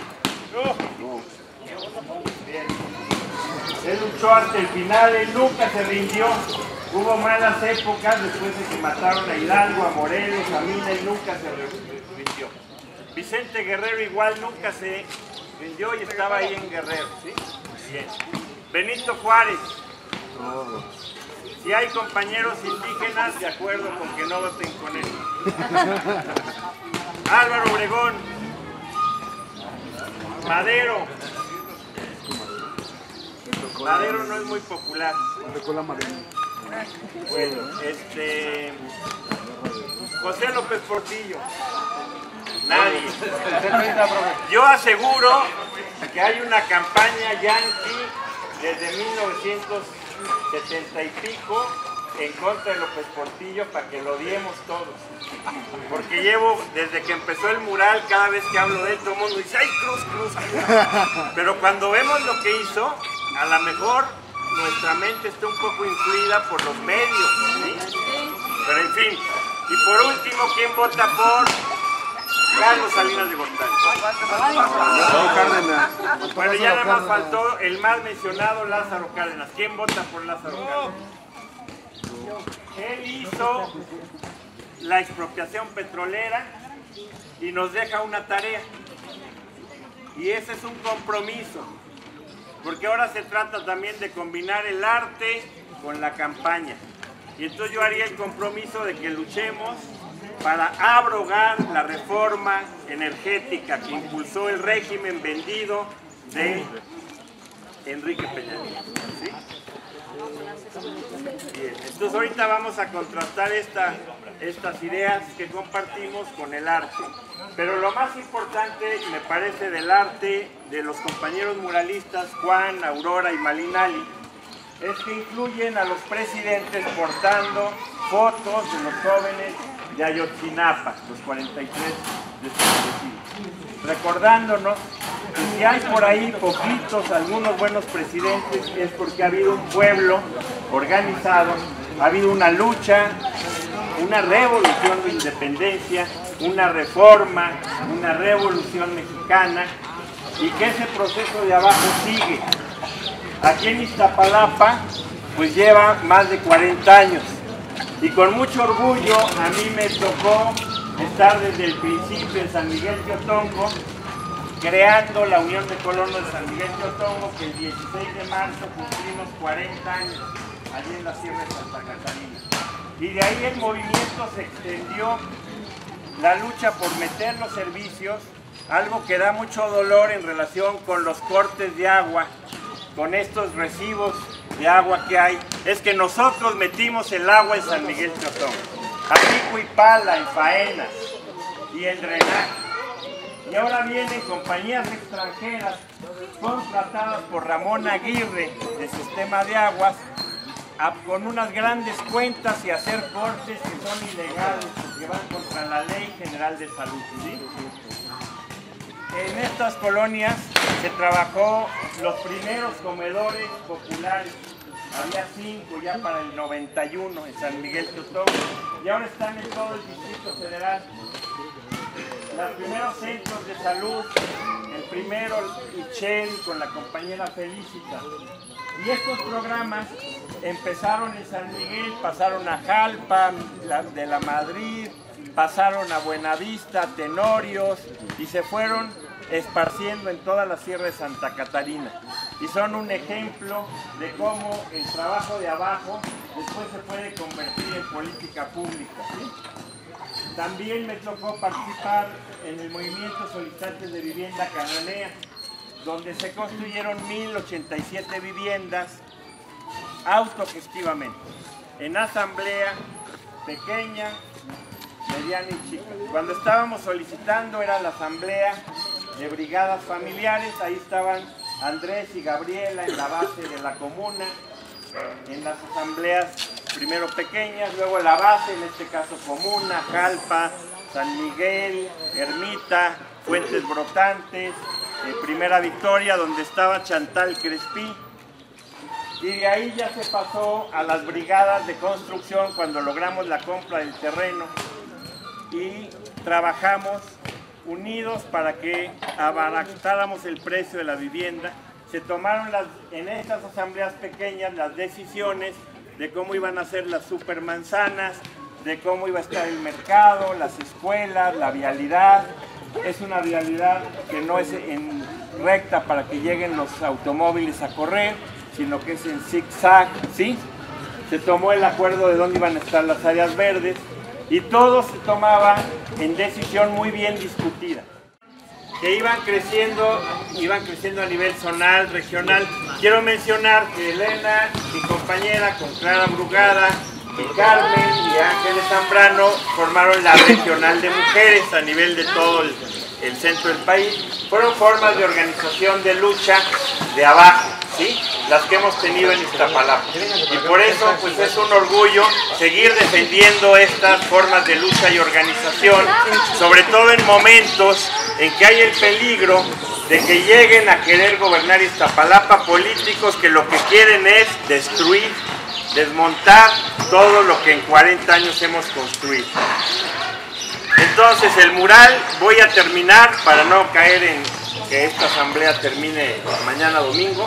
Bien. Él luchó hasta el final, él nunca se rindió. Hubo malas épocas después de que mataron a Hidalgo, a Morelos, a Mina, y nunca se rindió. Vicente Guerrero igual nunca se rindió y estaba ahí en Guerrero, ¿sí? Bien. Benito Juárez. Si hay compañeros indígenas, de acuerdo con que no voten con él. Álvaro Obregón. Madero. Madero no es muy popular. Bueno, este... José López Portillo. Nadie. Yo aseguro que hay una campaña yanqui desde mil novecientos setenta y pico en contra de López Portillo para que lo odiemos todos. Porque llevo, desde que empezó el mural, cada vez que hablo de él, todo el mundo dice, ¡ay, Cruz, Cruz, Cruz! Pero cuando vemos lo que hizo, a lo mejor nuestra mente está un poco influida por los medios, ¿sí? Pero en fin, y por último, ¿quién vota por Carlos Salinas de Gortari? Bueno, ya nada más faltó el más mencionado Lázaro Cárdenas. ¿Quién vota por Lázaro Cárdenas? Él hizo la expropiación petrolera y nos deja una tarea. Y ese es un compromiso, porque ahora se trata también de combinar el arte con la campaña. Y entonces yo haría el compromiso de que luchemos para abrogar la reforma energética que impulsó el régimen vendido de Enrique Peña Nieto, ¿sí? Bien, entonces ahorita vamos a contrastar esta, estas ideas que compartimos con el arte. Pero lo más importante, me parece, del arte de los compañeros muralistas Juan, Aurora y Malinali, es que incluyen a los presidentes portando fotos de los jóvenes de Ayotzinapa, los cuarenta y tres desaparecidos, recordándonos que si hay por ahí poquitos, algunos buenos presidentes, es porque ha habido un pueblo organizado, ha habido una lucha, una revolución de independencia, una reforma, una revolución mexicana, y que ese proceso de abajo sigue. Aquí en Iztapalapa, pues lleva más de cuarenta años. Y con mucho orgullo a mí me tocó estar desde el principio en San Miguel Teotongo, creando la Unión de Colonos de San Miguel Teotongo, que el dieciséis de marzo cumplimos cuarenta años, allí en la Sierra de Santa Catarina. Y de ahí el movimiento se extendió, la lucha por meter los servicios, algo que da mucho dolor en relación con los cortes de agua, con estos recibos de agua que hay, es que nosotros metimos el agua en San Miguel Teotongo, a pico y pala, en faenas, y el drenaje. Y ahora vienen compañías extranjeras contratadas por Ramón Aguirre de Sistema de Aguas a, con unas grandes cuentas y hacer cortes que son ilegales, que van contra la Ley General de Salud, ¿sí? En estas colonias se trabajó los primeros comedores populares. Había cinco ya para el noventa y uno en San Miguel Teotongo y ahora están en todo el Distrito Federal. Los primeros centros de salud, el primero Ichel con la compañera Felicita. Y estos programas empezaron en San Miguel, pasaron a Jalpa, la, de la Madrid, pasaron a Buenavista, Tenorios y se fueron esparciendo en toda la Sierra de Santa Catarina. Y son un ejemplo de cómo el trabajo de abajo después se puede convertir en política pública, ¿sí? También me tocó participar en el movimiento Solicitantes de Vivienda Cananea, donde se construyeron mil ochenta y siete viviendas autogestivamente, en asamblea pequeña, mediana y chica. Cuando estábamos solicitando era la asamblea de brigadas familiares, ahí estaban Andrés y Gabriela en la base de la comuna, en las asambleas primero pequeñas, luego la base, en este caso comuna, Jalpa, San Miguel, Ermita, Fuentes Brotantes, eh, Primera Victoria, donde estaba Chantal Crespí, y de ahí ya se pasó a las brigadas de construcción cuando logramos la compra del terreno y trabajamos unidos para que abaratáramos el precio de la vivienda. Se tomaron las, en estas asambleas pequeñas las decisiones de cómo iban a ser las supermanzanas, de cómo iba a estar el mercado, las escuelas, la vialidad. Es una vialidad que no es en recta para que lleguen los automóviles a correr, sino que es en zigzag, ¿sí? Se tomó el acuerdo de dónde iban a estar las áreas verdes y todo se tomaba en decisión muy bien discutida. Que iban creciendo, iban creciendo a nivel zonal, regional. Quiero mencionar que Elena, mi compañera, con Clara Brugada, y Carmen y Ángeles Zambrano formaron la Regional de Mujeres a nivel de todo el, el centro del país. Fueron formas de organización de lucha de abajo, ¿sí? las que hemos tenido en Iztapalapa. Y por eso pues es un orgullo seguir defendiendo estas formas de lucha y organización, sobre todo en momentos en que hay el peligro de que lleguen a querer gobernar Iztapalapa políticos que lo que quieren es destruir, desmontar todo lo que en cuarenta años hemos construido. Entonces el mural, voy a terminar para no caer en que esta asamblea termine mañana domingo.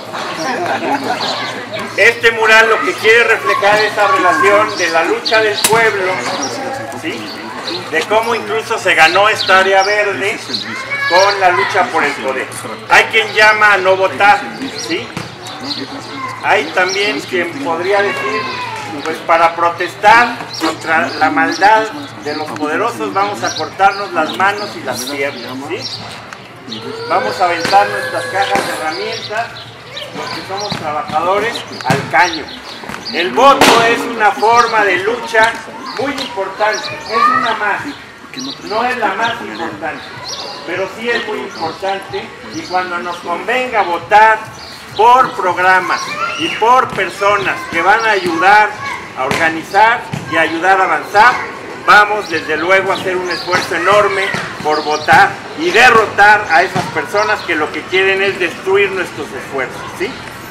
Este mural lo que quiere reflejar es esa relación de la lucha del pueblo, ¿sí?, de cómo incluso se ganó esta área verde con la lucha por el poder. Hay quien llama a no votar, ¿sí? Hay también quien podría decir, pues para protestar contra la maldad de los poderosos vamos a cortarnos las manos y las piernas, ¿sí? Vamos a aventar nuestras cajas de herramientas, los que somos trabajadores, al caño. El voto es una forma de lucha muy importante, es una más, no es la más importante, pero sí es muy importante, y cuando nos convenga votar por programas y por personas que van a ayudar a organizar y ayudar a avanzar, vamos desde luego a hacer un esfuerzo enorme por votar y derrotar a esas personas que lo que quieren es destruir nuestros esfuerzos, ¿sí?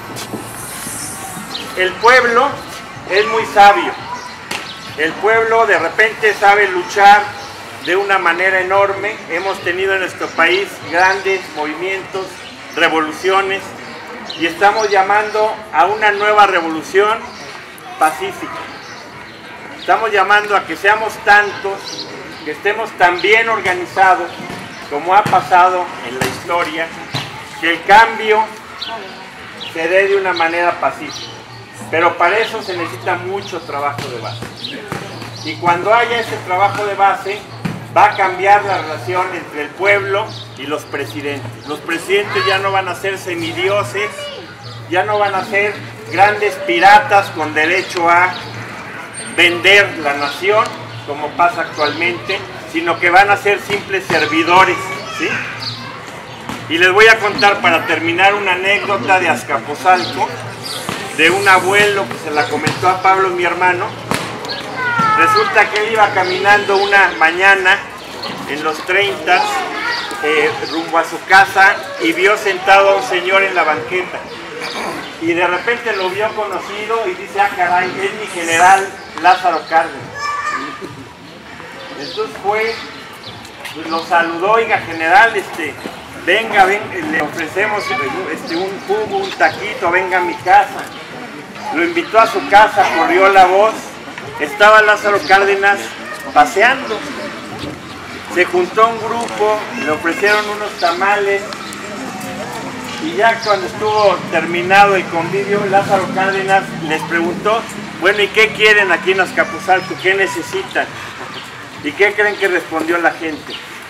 El pueblo es muy sabio. El pueblo de repente sabe luchar de una manera enorme. Hemos tenido en nuestro país grandes movimientos, revoluciones, y estamos llamando a una nueva revolución pacífica. Estamos llamando a que seamos tantos, que estemos tan bien organizados como ha pasado en la historia, que el cambio se dé de una manera pacífica. Pero para eso se necesita mucho trabajo de base. Y cuando haya ese trabajo de base, va a cambiar la relación entre el pueblo y los presidentes. Los presidentes ya no van a ser semidioses, ya no van a ser grandes piratas con derecho a vender la nación, como pasa actualmente, sino que van a ser simples servidores, ¿sí? Y les voy a contar para terminar una anécdota de Azcapotzalco, de un abuelo que se la comentó a Pablo, mi hermano. Resulta que él iba caminando una mañana en los treinta, eh, rumbo a su casa, y vio sentado a un señor en la banqueta. Y de repente lo vio conocido y dice, ah caray, es mi general Lázaro Cárdenas. Entonces fue, pues lo saludó, oiga general, este, venga, ven, le ofrecemos este, un jugo, un taquito, venga a mi casa. Lo invitó a su casa, corrió la voz, estaba Lázaro Cárdenas paseando. Se juntó un grupo, le ofrecieron unos tamales, y ya cuando estuvo terminado el convivio, Lázaro Cárdenas les preguntó, bueno, ¿y qué quieren aquí en Azcapotzalco? ¿Qué necesitan? ¿Y qué creen que respondió la gente?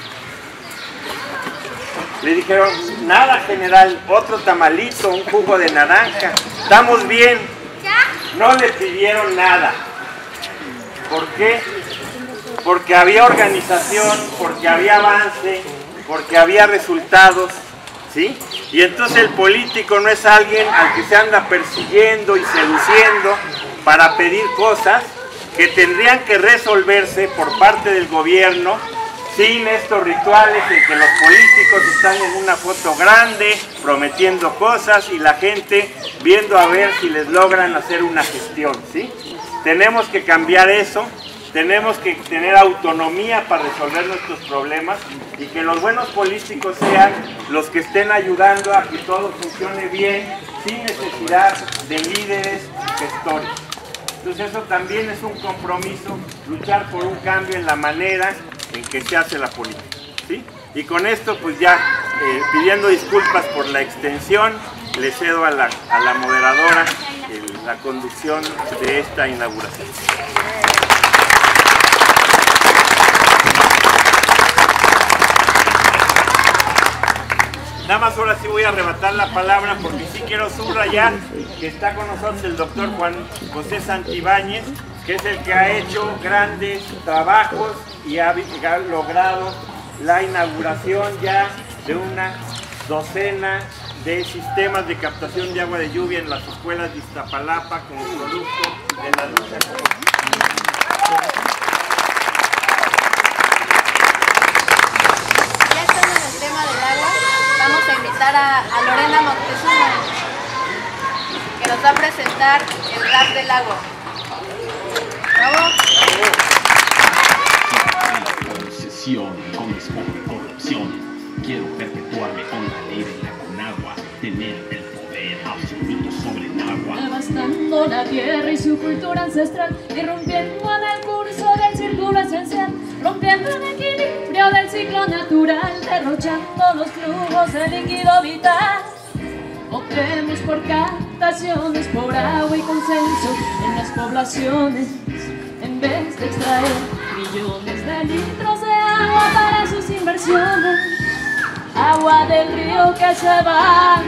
Le dijeron, nada general, otro tamalito, un jugo de naranja, estamos bien. No le pidieron nada. ¿Por qué? Porque había organización, porque había avance, porque había resultados, ¿sí? Y entonces el político no es alguien al que se anda persiguiendo y seduciendo para pedir cosas que tendrían que resolverse por parte del gobierno, sin estos rituales en que los políticos están en una foto grande prometiendo cosas y la gente viendo a ver si les logran hacer una gestión, ¿sí? Tenemos que cambiar eso, tenemos que tener autonomía para resolver nuestros problemas y que los buenos políticos sean los que estén ayudando a que todo funcione bien sin necesidad de líderes gestores. Entonces eso también es un compromiso, luchar por un cambio en la manera en que se hace la política, ¿sí? Y con esto pues ya eh, pidiendo disculpas por la extensión, le cedo a la, a la moderadora el, la conducción de esta inauguración. Nada más ahora sí voy a arrebatar la palabra porque sí quiero subrayar que está con nosotros el doctor Juan José Santibáñez, que es el que ha hecho grandes trabajos y ha logrado la inauguración ya de una docena de sistemas de captación de agua de lluvia en las escuelas de Iztapalapa como producto de la lucha contra. Ya estando en el tema del agua, vamos a invitar a, a Lorena Moctezuma, que nos va a presentar el rap del agua. ¡Bravo! Con despojo y corrupción, quiero perpetuarme con la ley de la Conagua, tener el poder absoluto sobre el agua. Devastando la tierra y su cultura ancestral, irrumpiendo en el curso del círculo esencial, rompiendo el equilibrio del ciclo natural, derrochando los flujos del líquido vital. Optemos por captaciones, por agua y consenso en las poblaciones, en vez de extraer millones de litros de agua para sus inversiones. Agua del río que se va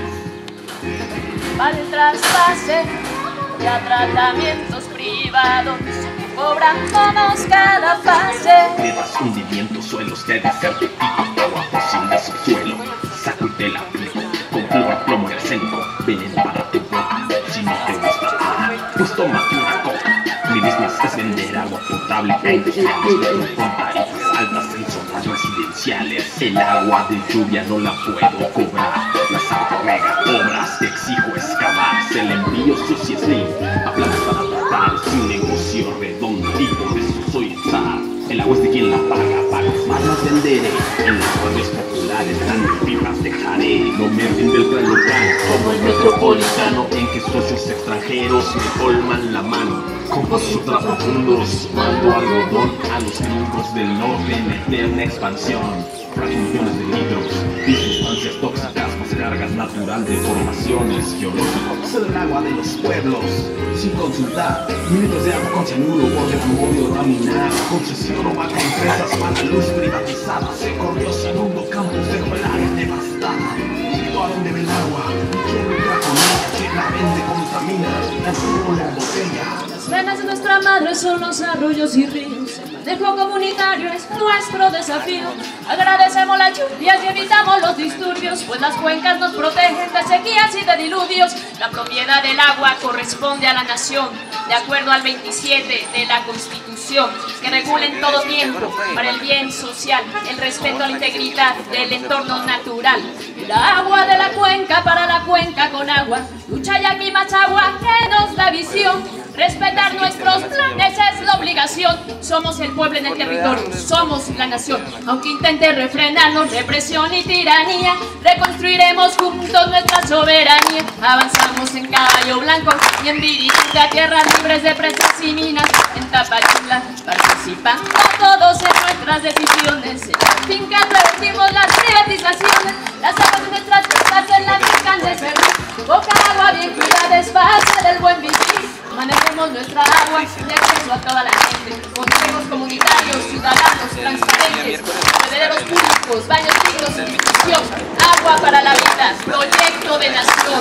para el traspase y a tratamientos privados, cobrándonos cada fase. Pruebas, hundimientos, suelos, te desertifico, agua posible subsuelo, saco y te la aplico, con cloro, plomo y arsénico, veneno para tu boca. Si no te gusta, pues tómate una coca. Mi business es vender agua potable a industriales con tarifas altas en zonas residenciales. El agua de lluvia no la puedo cobrar. Las hago mega obras que exijo excavar. Se le envío sushi slim a planes para tratar. Es un negocio redondo y por eso soy el zar. El agua es de quien la paga, pagas más las venderé. En los barrios populares dando pipas dejaré. No me rinde el plan local como el metropolitano, en que socios extranjeros me colman la mano con pozos ultraprofundos. Mando algodón a los gringos del norte en eterna expansión. Millones de litros y sustancias tóxicas, más cargas natural de formaciones geológicas. El agua de los pueblos sin consultar. Minutos de agua con cianuro por refluorio laminar. Concesión o bajo empresas para luz privatizada. Se corrió sin humo, campos de área devastada. ¿Y a dónde ve el agua? ¿Quién entra con ella? ¿Quién la vende? Contamina. La subo la botella. Las venas de nuestra madre son los arroyos y ríos. El manejo comunitario es nuestro desafío. Agradecemos las lluvias y evitamos los disturbios, pues las cuencas nos protegen de sequías y de diluvios. La propiedad del agua corresponde a la nación, de acuerdo al veintisiete de la Constitución, que regula en todo tiempo, para el bien social, el respeto a la integridad del entorno natural. El agua de la cuenca para la cuenca con agua, lucha y aquí más agua que nos da visión. Respetar nuestros planes es la obligación. Somos el pueblo en el territorio, somos la nación. Aunque intente refrenarnos represión y tiranía, reconstruiremos juntos nuestra soberanía. Avanzamos en caballo blanco y en dirigir a tierras libres de presas y minas. En Tapachula participando todos en nuestras decisiones. En las fincas revertimos las privatizaciones. Las aguas de nuestras tierras en la finca han de servir. Poca agua bien cuidada es base del buen vivir. Manejemos nuestra agua de acceso a toda la gente. Consejos comunitarios, ciudadanos, transparentes, bebederos públicos, baños dignos en difusión. Agua para la vida, proyecto de nación.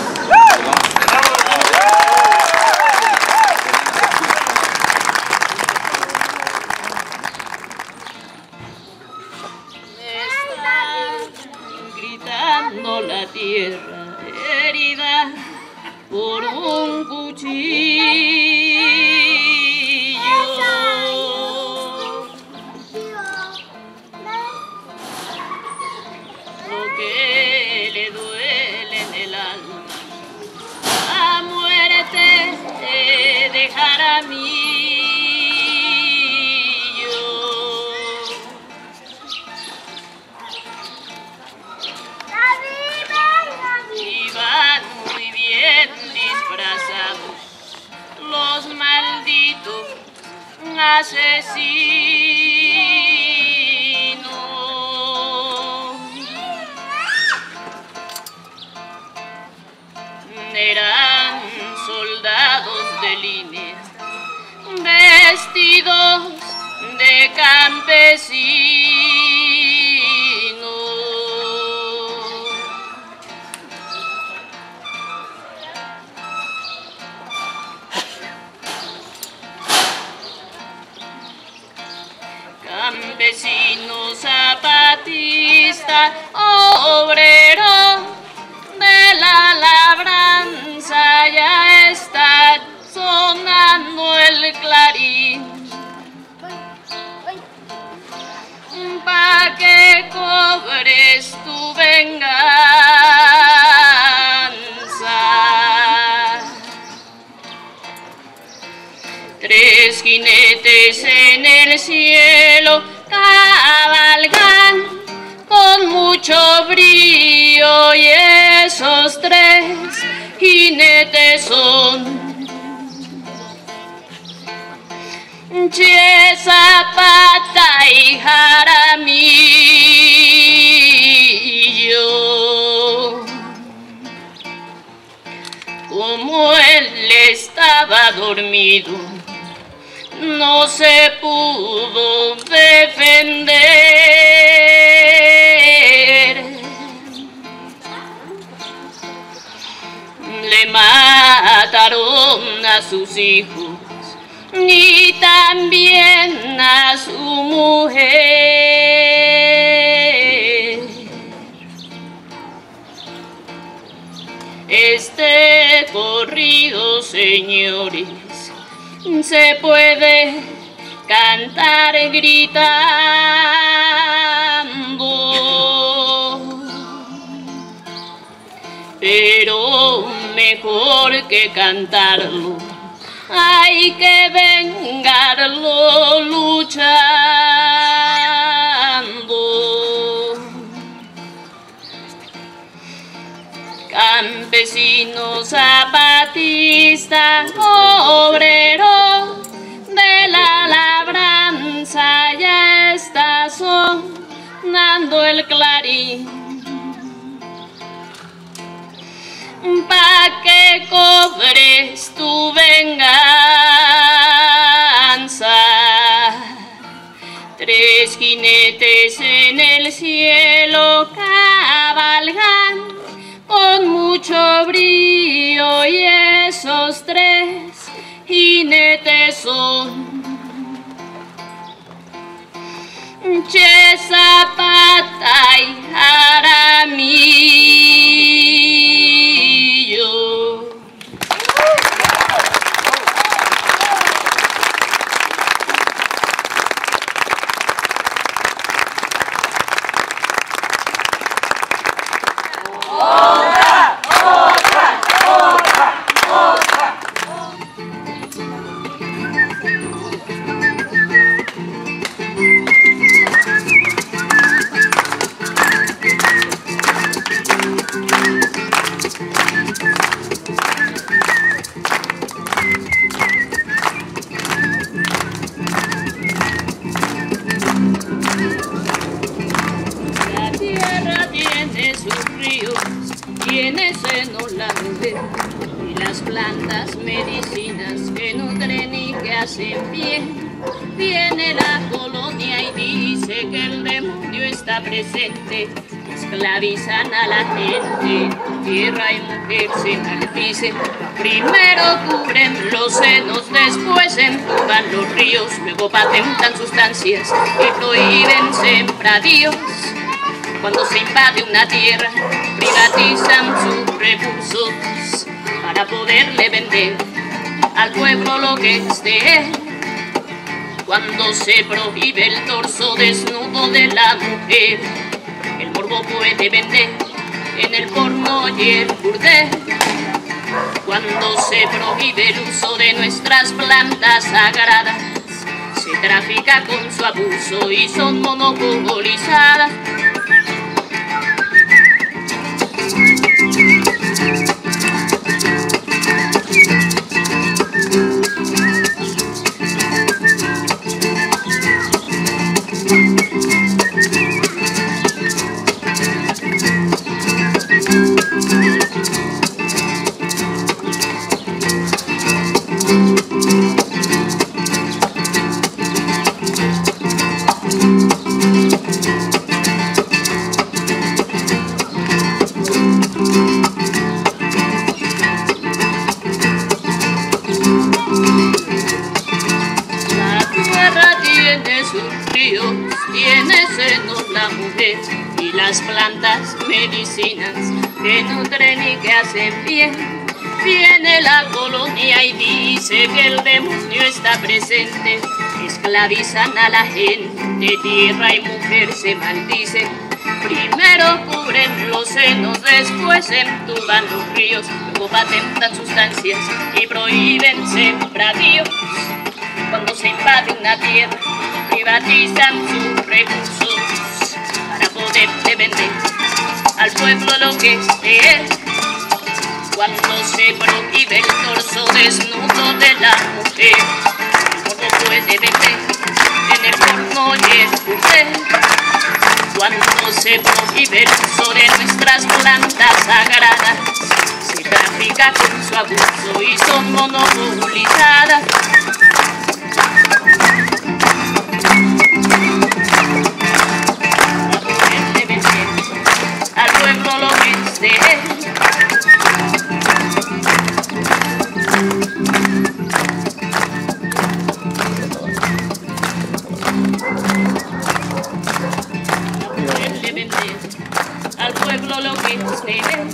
Está gritando la tierra herida por un cuchillo. Lo que le duele en el alma, la muerte te dejará mío. Y van muy bien disfrazados los malditos asesinos. Eran soldados de línea, vestidos de campesinos. Campesino, zapatista, obrero de la Tres jinetes en el cielo cabalgan con mucho brío y esos tres jinetes son Che, Zapata y Jaramillo. Como él estaba dormido, no se pudo defender. Le mataron a sus hijos ni también a su mujer. Este corrido, señores, se puede cantar gritando, pero mejor que cantarlo hay que vengarlo luchando. Campesino zapatista, obrero de la labranza, ya está sonando el clarín. Pa' que cobres tu venganza. Tres jinetes en el cielo cabalgan con mucho brío y esos tres jinetes son Che, Zapata y Jaramillo. ¡Otra! ¡Otra! ¡Otra! ¡Otra! La tierra tiene sus ríos, tiene seno la mujer, y las plantas medicinas que nutren y que hacen bien. Viene la colonia y dice que el demonio está presente, esclavizan a la gente, tierra y mujer se maldicen. Primero cubren los senos, después entuban los ríos, luego patentan sustancias y prohíben sembradíos. Cuando se invade una tierra, privatizan sus recursos para poderle vender al pueblo lo que es de él. Cuando se prohíbe el torso desnudo de la mujer, el morbo puede vender en el porno y el burdel. Cuando se prohíbe el uso de nuestras plantas sagradas, se trafica con su abuso y son monopolizadas. Tiene senos la mujer y las plantas medicinas que nutren y que hacen bien. Viene la colonia y dice que el demonio está presente, esclavizan a la gente, tierra y mujer se maldicen. Primero cubren los senos, después entuban los ríos, luego patentan sustancias y prohíben sembradíos. Cuando se invade una tierra, privatizan sus recursos para poderle vender al pueblo lo que es de él. Cuando se prohíbe el torso desnudo de la mujer, no lo puede vender en el porno y el burdel. Cuando se prohíbe el uso de nuestras plantas sagradas, se trafica con su abuso y son monopolizadas. Poderle vender al pueblo lo que es de él. Poderle vender al pueblo lo que es de él.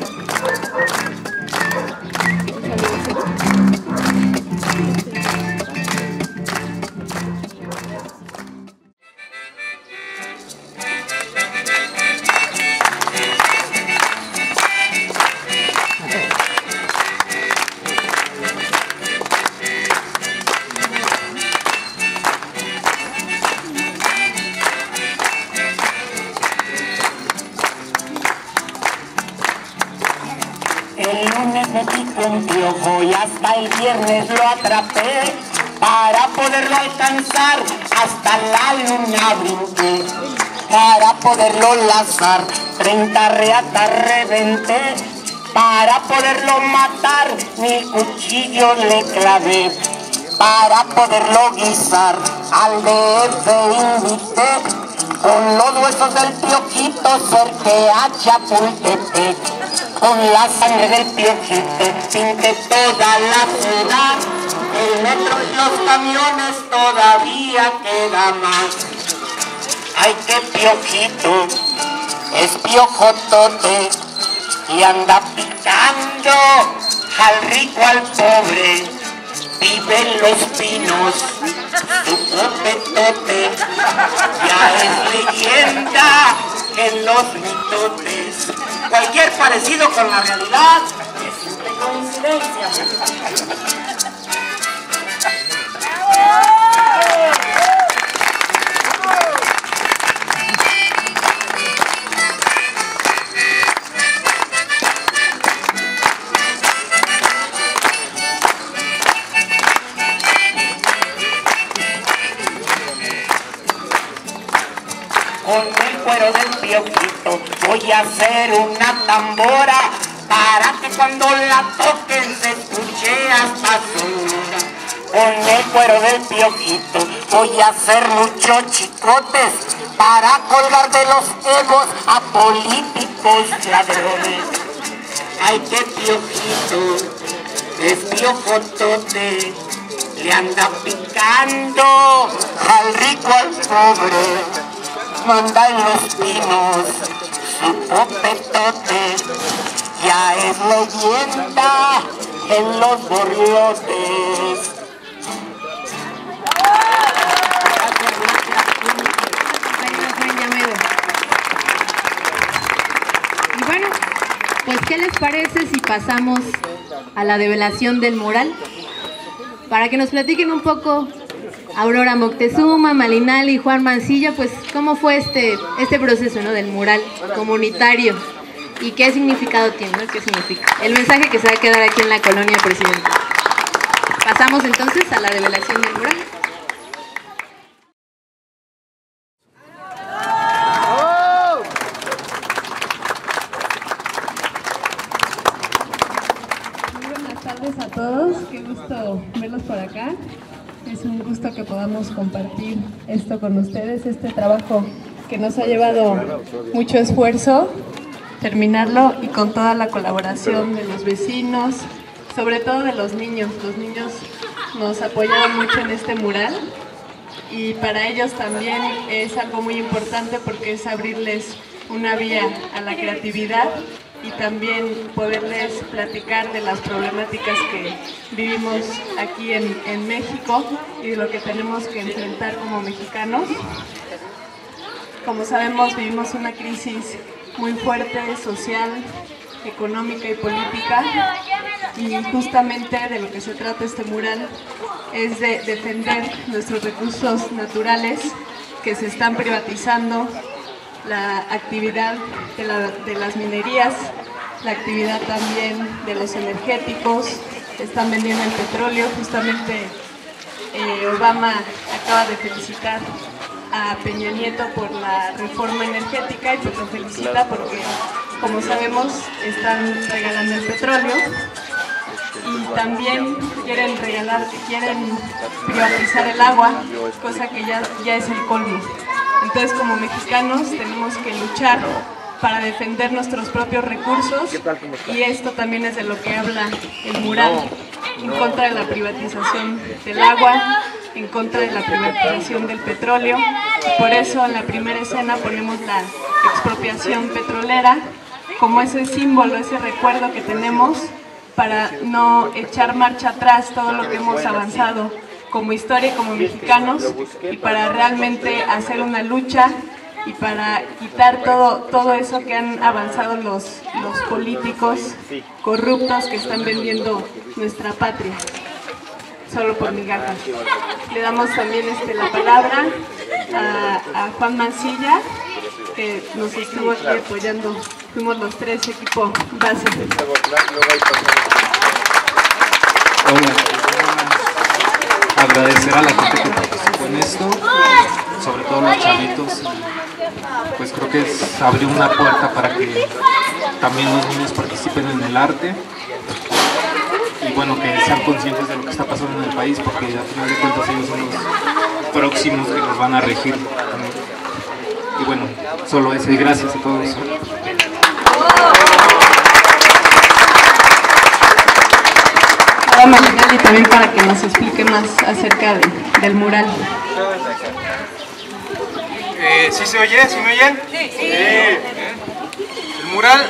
El lunes me picó un piojo y hasta el viernes lo atrapé. Para poderlo alcanzar hasta la luna brinqué. Para poderlo lazar treinta reatas reventé. Para poderlo matar mil cuchillos le clavé. Para poderlo guisar al D F invité. Con los huesos del piojito cerqué a Chapultepec. Con la sangre del piojito pinté toda la ciudad. El metro y los camiones todavía queda más. Ay, qué piojito, es piojotote y anda picando al rico al pobre. Vive en los pinos, su popetote ya es leyenda en los mitotes. Cualquier parecido con la realidad es simple coincidencia. Con el cuero del piojito voy a hacer una tambora para que cuando la toquen se escuche hasta Sonora. Con el cuero del piojito voy a hacer muchos chicotes para colgar de los egos a políticos ladrones. Ay, qué piojito, es piojotote, le anda picando al rico al pobre. Manda en los pinos su popetote, ya es leyenda en los borriotes. Y bueno, pues ¿qué les parece si pasamos a la develación del mural? Para que nos platiquen un poco Aurora Moctezuma, Malinali y Juan Mancilla, pues cómo fue este, este proceso, ¿no?, del mural comunitario y qué significado tiene, ¿no? ¿Qué significa? El mensaje que se va a quedar aquí en la colonia Presidente. Pasamos entonces a la develación del mural. Muy buenas tardes a todos, qué gusto verlos por acá. Es un gusto que podamos compartir esto con ustedes, este trabajo que nos ha llevado mucho esfuerzo, terminarlo y con toda la colaboración de los vecinos, sobre todo de los niños. Los niños nos apoyaron mucho en este mural y para ellos también es algo muy importante porque es abrirles una vía a la creatividad y también poderles platicar de las problemáticas que vivimos aquí en, en México y de lo que tenemos que enfrentar como mexicanos. Como sabemos, vivimos una crisis muy fuerte social, económica y política, y justamente de lo que se trata este mural es de defender nuestros recursos naturales que se están privatizando, la actividad de, la, de las minerías, la actividad también de los energéticos, están vendiendo el petróleo. Justamente eh, Obama acaba de felicitar a Peña Nieto por la reforma energética y pues lo felicita porque, como sabemos, están regalando el petróleo y también quieren regalar, quieren privatizar el agua, cosa que ya, ya es el colmo. Entonces, como mexicanos tenemos que luchar para defender nuestros propios recursos, y esto también es de lo que habla el mural, en contra de la privatización del agua, en contra de la privatización del petróleo. Por eso en la primera escena ponemos la expropiación petrolera como ese símbolo, ese recuerdo que tenemos para no echar marcha atrás todo lo que hemos avanzado como historia y como mexicanos, y para realmente hacer una lucha y para quitar todo, todo eso que han avanzado los, los políticos corruptos que están vendiendo nuestra patria solo por migajas. Le damos también este, la palabra a, a Juan Mancilla, que nos estuvo aquí apoyando. Fuimos los tres equipo base. Hola, agradecer a la gente que participó en esto, sobre todo los chavitos, y pues creo que es abrir una puerta para que también los niños participen en el arte y bueno, que sean conscientes de lo que está pasando en el país, porque al final de cuentas ellos son los próximos que nos van a regir. Y bueno, solo eso y gracias a todos. Ahora Magali también para que nos explique más acerca de, del mural. Eh, ¿Sí se oye? ¿Sí me oyen? Sí. sí. Eh, el mural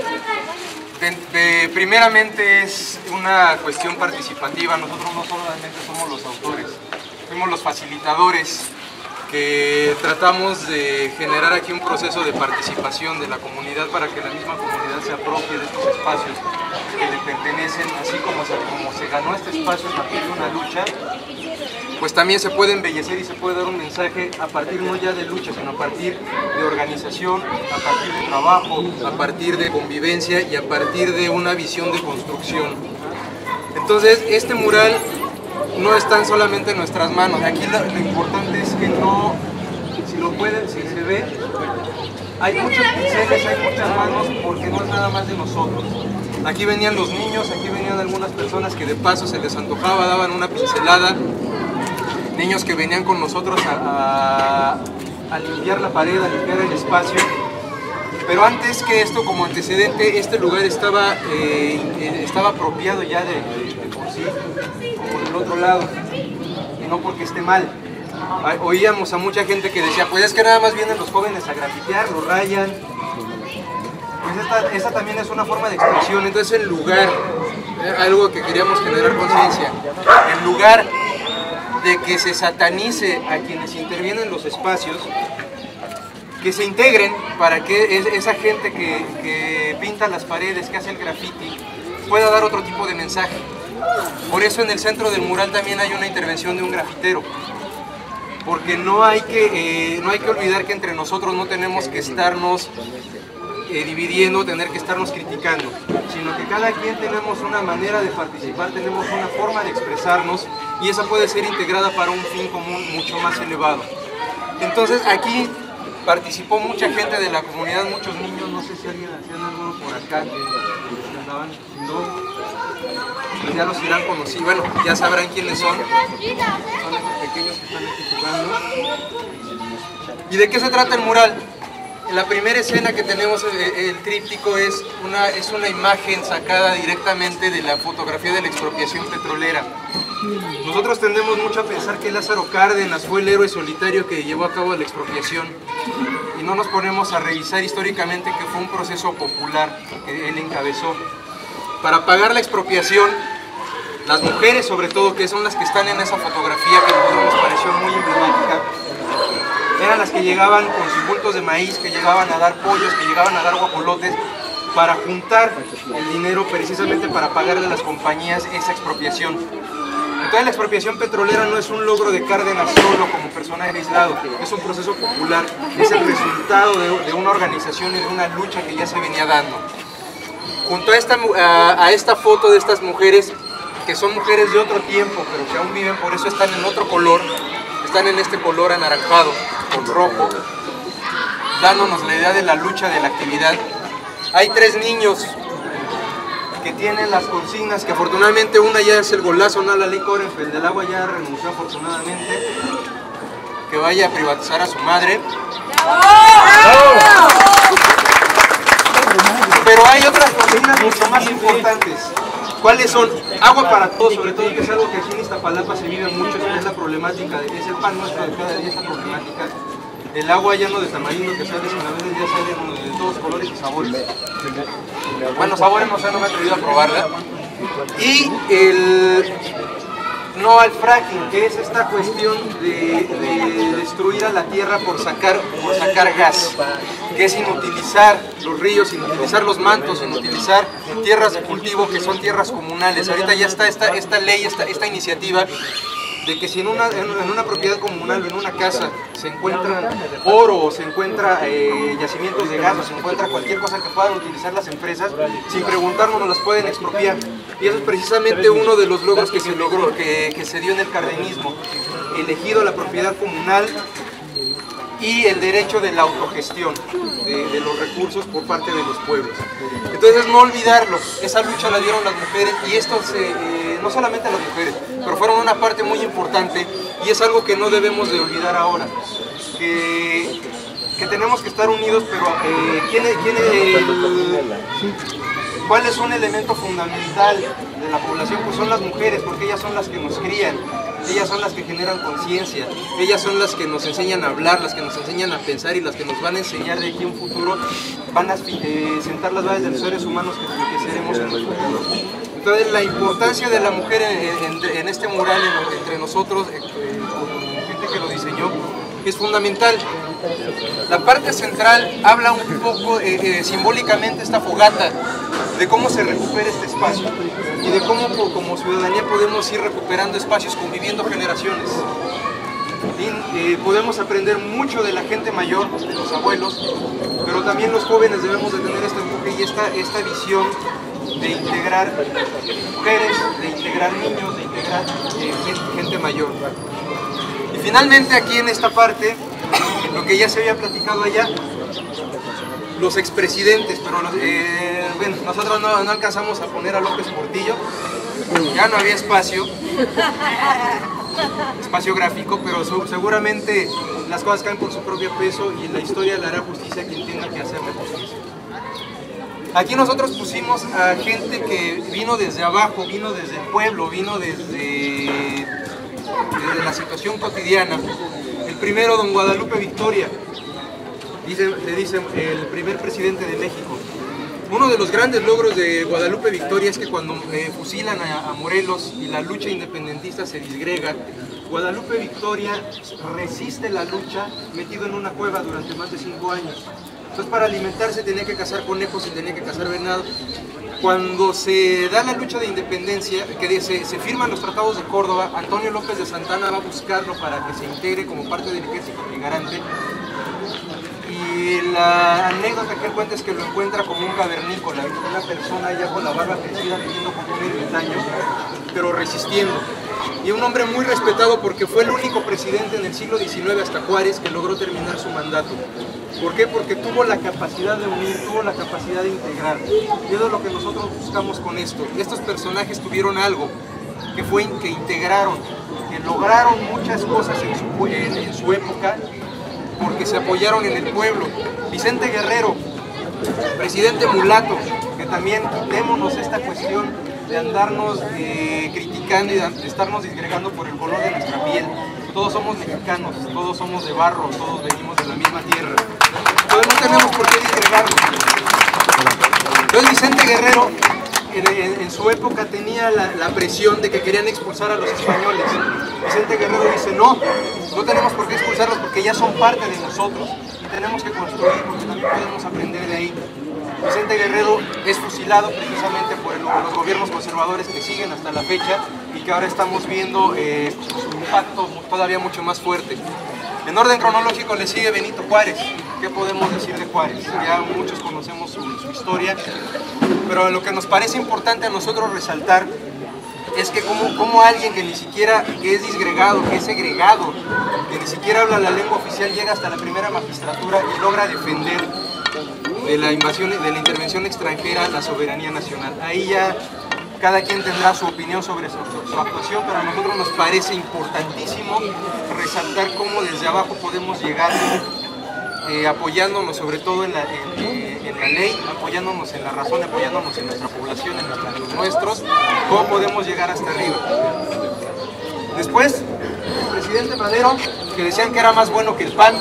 de, de, primeramente es una cuestión participativa. Nosotros no solamente somos los autores, somos los facilitadores que tratamos de generar aquí un proceso de participación de la comunidad para que la misma comunidad se apropie de estos espacios que le pertenecen, así como se, como se ganó este espacio a partir de una lucha, pues también se puede embellecer y se puede dar un mensaje a partir no ya de lucha, sino a partir de organización, a partir de trabajo, a partir de convivencia y a partir de una visión de construcción. Entonces, este mural no están solamente en nuestras manos. Aquí lo, lo importante es que no, si lo pueden, si se ve, hay muchos pinceles, hay muchas manos, porque no es nada más de nosotros. Aquí venían los niños, aquí venían algunas personas que de paso se les antojaba, daban una pincelada, niños que venían con nosotros a, a, a limpiar la pared, a limpiar el espacio. Pero antes que esto, como antecedente, este lugar estaba, eh, estaba apropiado ya de, de, de por sí, como del otro lado, y no porque esté mal. Oíamos a mucha gente que decía, pues es que nada más vienen los jóvenes a grafitear, lo rayan. Pues esta, esta también es una forma de expresión. Entonces, en lugar, eh, algo que queríamos generar conciencia, en lugar de que se satanice a quienes intervienen en los espacios, que se integren para que esa gente que, que pinta las paredes, que hace el graffiti, pueda dar otro tipo de mensaje. Por eso en el centro del mural también hay una intervención de un grafitero, porque no hay que, eh, no hay que olvidar que entre nosotros no tenemos que estarnos eh, dividiendo, tener que estarnos criticando, sino que cada quien tenemos una manera de participar, tenemos una forma de expresarnos, y esa puede ser integrada para un fin común mucho más elevado. Entonces aquí participó mucha gente de la comunidad, muchos niños, no sé si alguien hacían alguno por acá, que andaban, no, pues ya los irán conociendo, bueno, ya sabrán quiénes son, son esos pequeños que están aquí jugando. ¿Y de qué se trata el mural? En la primera escena que tenemos, el, el tríptico, es una, es una imagen sacada directamente de la fotografía de la expropiación petrolera. Nosotros tendemos mucho a pensar que Lázaro Cárdenas fue el héroe solitario que llevó a cabo la expropiación, y no nos ponemos a revisar históricamente que fue un proceso popular que él encabezó. Para pagar la expropiación, las mujeres sobre todo, que son las que están en esa fotografía que a nosotros nos pareció muy emblemática, eran las que llegaban con sus bultos de maíz, que llegaban a dar pollos, que llegaban a dar guajolotes, para juntar el dinero precisamente para pagarle a las compañías esa expropiación. Entonces la expropiación petrolera no es un logro de Cárdenas solo como personaje aislado, es un proceso popular, es el resultado de, de una organización y de una lucha que ya se venía dando. Junto a esta, a, a esta foto de estas mujeres, que son mujeres de otro tiempo, pero que aún viven, por eso están en otro color, están en este color anaranjado con rojo, dándonos la idea de la lucha, de la actividad. Hay tres niños que tienen las consignas, que afortunadamente una ya es el golazo, no la ley Korenfeld, del agua ya renunció afortunadamente, que vaya a privatizar a su madre. Pero hay otras consignas mucho más importantes. ¿Cuáles son? Agua para todos, sobre todo, que es algo que aquí en Iztapalapa se vive mucho, es la problemática, es el pan nuestro de cada día, esta problemática. El agua ya no de tamarindo que sale, sino a veces ya sale de todos colores y sabores. Bueno, sabores no sé, no me he atrevido a probarla. Y el no al fracking, que es esta cuestión de, de destruir a la tierra por sacar, por sacar gas, que es inutilizar los ríos, inutilizar los mantos, inutilizar tierras de cultivo que son tierras comunales. Ahorita ya está esta, esta ley, esta, esta iniciativa de que si en una, en, en una propiedad comunal o en una casa se encuentra oro o se encuentra eh, yacimientos de gas o se encuentra cualquier cosa que puedan utilizar las empresas, sin preguntarnos nos las pueden expropiar. Y eso es precisamente uno de los logros que se logró, que, que se dio en el cardenismo, elegido la propiedad comunal y el derecho de la autogestión de, de los recursos por parte de los pueblos. Entonces no olvidarlo, esa lucha la dieron las mujeres y esto se, eh, no solamente las mujeres, pero fueron una parte muy importante y es algo que no debemos de olvidar ahora, que, que tenemos que estar unidos, pero eh, ¿quién, quién, eh, ¿cuál es un elemento fundamental de la población? Pues son las mujeres, porque ellas son las que nos crían. Ellas son las que generan conciencia, ellas son las que nos enseñan a hablar, las que nos enseñan a pensar y las que nos van a enseñar de aquí a un futuro, van a eh, sentar las bases de los seres humanos que, que seremos en el futuro. Entonces la importancia de la mujer en, en, en este mural en, entre nosotros, eh, con gente que lo diseñó, es fundamental. La parte central habla un poco eh, eh, simbólicamente esta fogata, de cómo se recupera este espacio y de cómo como ciudadanía podemos ir recuperando espacios conviviendo generaciones. Y, eh, podemos aprender mucho de la gente mayor, de los abuelos, pero también los jóvenes debemos de tener este enfoque y esta, esta visión de integrar mujeres, de integrar niños, de integrar eh, gente, gente mayor. Y finalmente aquí en esta parte, lo que ya se había platicado allá, los expresidentes, pero los, eh, bueno, nosotros no, no alcanzamos a poner a López Portillo, ya no había espacio, espacio gráfico, pero su, seguramente las cosas caen por su propio peso y la historia le hará justicia a quien tenga que hacerle justicia. Aquí nosotros pusimos a gente que vino desde abajo, vino desde el pueblo, vino desde, desde la situación cotidiana. El primero, don Guadalupe Victoria. Dice, le dicen el primer presidente de México. Uno de los grandes logros de Guadalupe Victoria es que cuando eh, fusilan a, a Morelos y la lucha independentista se disgrega, Guadalupe Victoria resiste la lucha metido en una cueva durante más de cinco años. Entonces para alimentarse tenía que cazar conejos y tenía que cazar venado. Cuando se da la lucha de independencia, que se, se firman los tratados de Córdoba, Antonio López de Santana va a buscarlo para que se integre como parte del ejército trigarante. Y la anécdota que él cuenta es que lo encuentra como un cavernícola, una persona ya con la barba crecida, viviendo como un ermitaño, pero resistiendo. Y un hombre muy respetado porque fue el único presidente en el siglo diecinueve hasta Juárez que logró terminar su mandato. ¿Por qué? Porque tuvo la capacidad de unir, tuvo la capacidad de integrar. Y eso es lo que nosotros buscamos con esto. Estos personajes tuvieron algo, que fue que integraron, que lograron muchas cosas en su, en, en su época, porque se apoyaron en el pueblo. Vicente Guerrero, presidente mulato, que también quitémonos esta cuestión de andarnos eh, criticando y de estarnos disgregando por el color de nuestra piel. Todos somos mexicanos, todos somos de barro, todos venimos de la misma tierra. Entonces no tenemos por qué disgregarnos. Entonces Vicente Guerrero en, en, en su época tenía la, la presión de que querían expulsar a los españoles. Vicente Guerrero dice, no, no tenemos por qué expulsarlos porque ya son parte de nosotros y tenemos que construir porque también podemos aprender de ahí. Vicente Guerrero es fusilado precisamente por el, los gobiernos conservadores que siguen hasta la fecha y que ahora estamos viendo eh, su impacto todavía mucho más fuerte. En orden cronológico le sigue Benito Juárez. ¿Qué podemos decir de Juárez? Ya muchos conocemos su, su historia, pero lo que nos parece importante a nosotros resaltar es que como, como alguien que ni siquiera que es disgregado, que es segregado, que ni siquiera habla la lengua oficial, llega hasta la primera magistratura y logra defender de la invasión, de la intervención extranjera, la soberanía nacional. Ahí ya cada quien tendrá su opinión sobre su, su actuación, pero a nosotros nos parece importantísimo resaltar cómo desde abajo podemos llegar eh, apoyándonos sobre todo en la, en, en la ley, apoyándonos en la razón, apoyándonos en nuestra población, en, nuestra, en los nuestros, cómo podemos llegar hasta arriba. Después, el presidente Madero, que decían que era más bueno que el P A N,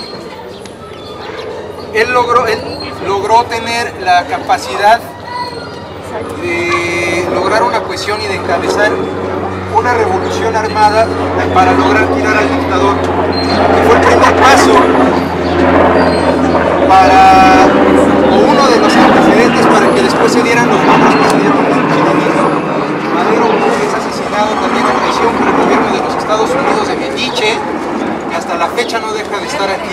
él logró, él logró tener la capacidad de lograr una cohesión y de encabezar una revolución armada para lograr tirar al dictador, que fue el primer paso para, o uno de los antecedentes para que después se dieran los nombres que se dieron en el chilenismo. Madero es asesinado también a traición por el gobierno de los Estados Unidos de Mediche, que hasta la fecha no deja de estar aquí.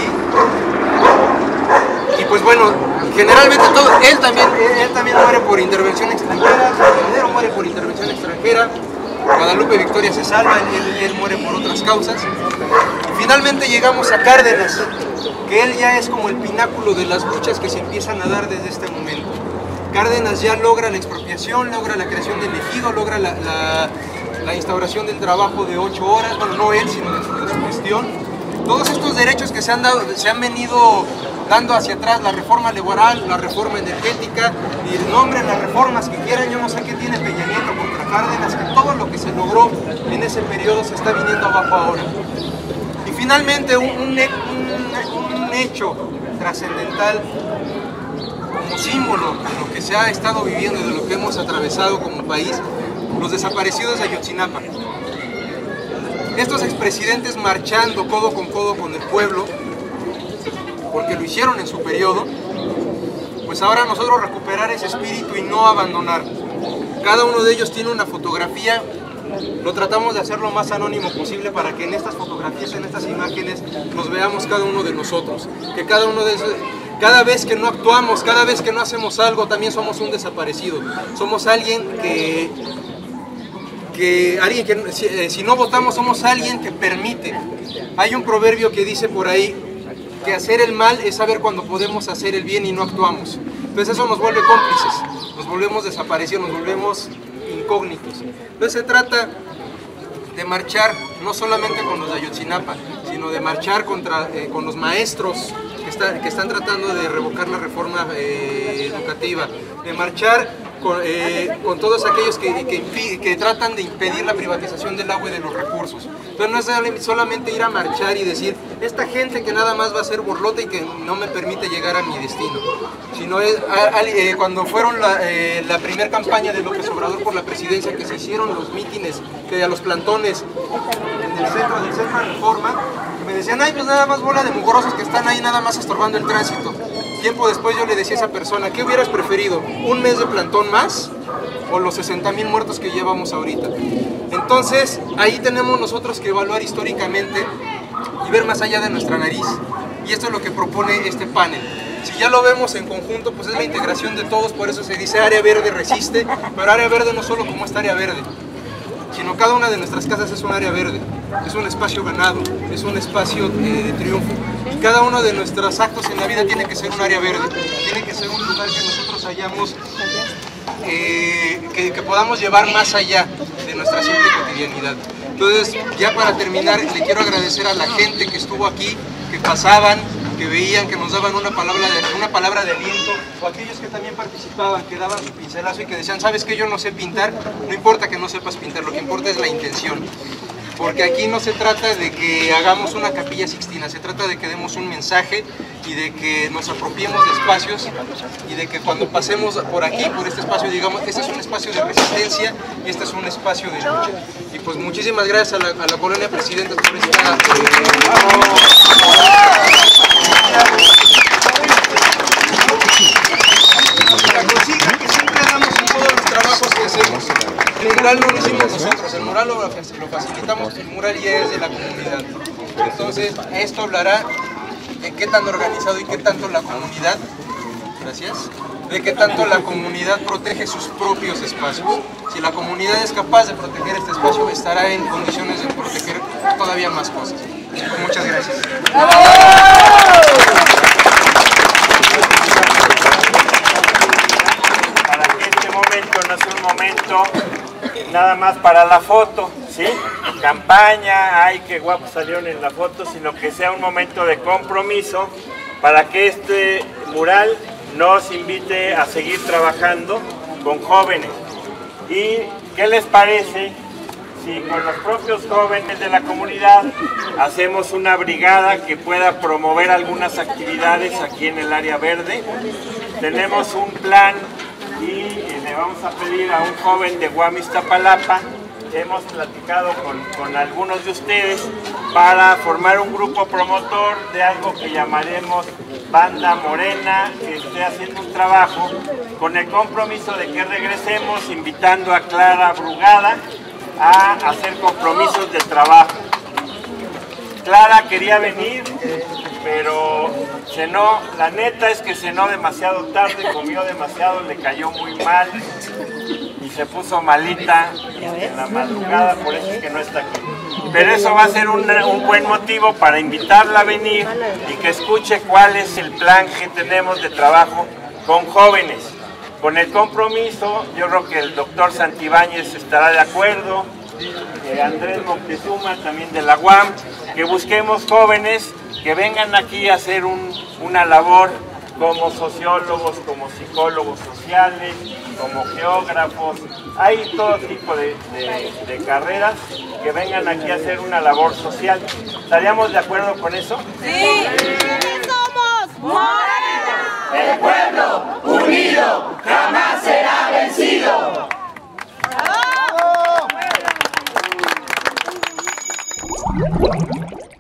Y pues bueno, generalmente todo, él también, él también muere por intervención extranjera, Madero muere por intervención extranjera, Guadalupe Victoria se salva, él, él muere por otras causas. Y finalmente llegamos a Cárdenas, que él ya es como el pináculo de las luchas que se empiezan a dar desde este momento. Cárdenas ya logra la expropiación, logra la creación del ejido, logra la, la, la instauración del trabajo de ocho horas, bueno, no él, sino dentro de su gestión. Todos estos derechos que se han, dado, se han venido dando hacia atrás, la reforma laboral, la reforma energética, y el nombre, las reformas que quieran, yo no sé qué tiene Peña Nieto contra Cárdenas, que todo lo que se logró en ese periodo se está viniendo abajo ahora. Y finalmente un, un, un, un hecho trascendental como símbolo de lo que se ha estado viviendo y de lo que hemos atravesado como país, los desaparecidos de Ayotzinapa. Estos expresidentes marchando codo con codo con el pueblo, porque lo hicieron en su periodo, pues ahora nosotros recuperar ese espíritu y no abandonar. Cada uno de ellos tiene una fotografía, lo tratamos de hacer lo más anónimo posible para que en estas fotografías, en estas imágenes, nos veamos cada uno de nosotros, que cada uno de esos, cada vez que no actuamos, cada vez que no hacemos algo, también somos un desaparecido, somos alguien que... que alguien que si, eh, si no votamos somos alguien que permite. Hay un proverbio que dice por ahí que hacer el mal es saber cuando podemos hacer el bien y no actuamos. Entonces eso nos vuelve cómplices, nos volvemos desaparecidos, nos volvemos incógnitos. Entonces se trata de marchar no solamente con los de Ayotzinapa, sino de marchar contra, eh, con los maestros que, está, que están tratando de revocar la reforma eh, educativa, de marchar Con, eh, con todos aquellos que, que, que tratan de impedir la privatización del agua y de los recursos. Entonces no es solamente ir a marchar y decir, esta gente que nada más va a ser borlota y que no me permite llegar a mi destino, sino es, a, a, eh, cuando fueron la, eh, la primera campaña de López Obrador por la presidencia, que se hicieron los mítines, que a los plantones en el centro del centro de Reforma, que me decían, ay, pues nada más bola de mugrosos que están ahí nada más estorbando el tránsito. Tiempo después yo le decía a esa persona, ¿qué hubieras preferido? ¿Un mes de plantón más o los sesenta mil muertos que llevamos ahorita? Entonces, ahí tenemos nosotros que evaluar históricamente y ver más allá de nuestra nariz. Y esto es lo que propone este panel. Si ya lo vemos en conjunto, pues es la integración de todos, por eso se dice área verde resiste, pero área verde no solo como esta área verde, sino cada una de nuestras casas es un área verde, es un espacio ganado, es un espacio eh, de triunfo. Y cada uno de nuestros actos en la vida tiene que ser un área verde, tiene que ser un lugar que nosotros hayamos, eh, que, que podamos llevar más allá de nuestra simple cotidianidad. Entonces, ya para terminar, le quiero agradecer a la gente que estuvo aquí, que pasaban, que veían, que nos daban una palabra de, una palabra de aliento, o aquellos que también participaban, que daban su pincelazo y que decían, ¿sabes qué? Yo no sé pintar, no importa que no sepas pintar, lo que importa es la intención. Porque aquí no se trata de que hagamos una capilla sixtina, se trata de que demos un mensaje y de que nos apropiemos de espacios y de que cuando pasemos por aquí, por este espacio, digamos, este es un espacio de resistencia y este es un espacio de lucha. Y pues muchísimas gracias a la, a la Colonia Presidentes por esta... Eh, la consigna que siempre damos en todos los trabajos que hacemos. El mural no lo hicimos nosotros, el mural lo, lo facilitamos, el mural ya es de la comunidad. Entonces, esto hablará de qué tan organizado y qué tanto la comunidad, gracias, de qué tanto la comunidad protege sus propios espacios. Si la comunidad es capaz de proteger este espacio, estará en condiciones de proteger todavía más cosas. Muchas gracias. Para que este momento no sea un momento nada más para la foto, ¿sí? Campaña, ay, qué guapos salieron en la foto, sino que sea un momento de compromiso para que este mural nos invite a seguir trabajando con jóvenes. ¿Y qué les parece si con los propios jóvenes de la comunidad hacemos una brigada que pueda promover algunas actividades aquí en el área verde? Tenemos un plan y le vamos a pedir a un joven de Guam, Iztapalapa. Hemos platicado con, con algunos de ustedes para formar un grupo promotor de algo que llamaremos Banda Morena, que esté haciendo un trabajo con el compromiso de que regresemos invitando a Clara Brugada a hacer compromisos de trabajo. Clara quería venir, pero cenó, la neta es que cenó demasiado tarde, comió demasiado, le cayó muy mal y se puso malita en la madrugada, por eso es que no está aquí. Pero eso va a ser un, un buen motivo para invitarla a venir y que escuche cuál es el plan que tenemos de trabajo con jóvenes. Con el compromiso, yo creo que el doctor Santibáñez estará de acuerdo, eh, Andrés Moctezuma también de la U A M, que busquemos jóvenes que vengan aquí a hacer un, una labor como sociólogos, como psicólogos sociales, como geógrafos. Hay todo tipo de, de, de carreras que vengan aquí a hacer una labor social. ¿Estaríamos de acuerdo con eso? ¡Sí! ¡Somos Morena! El pueblo unido jamás será vencido. ¡Bravo!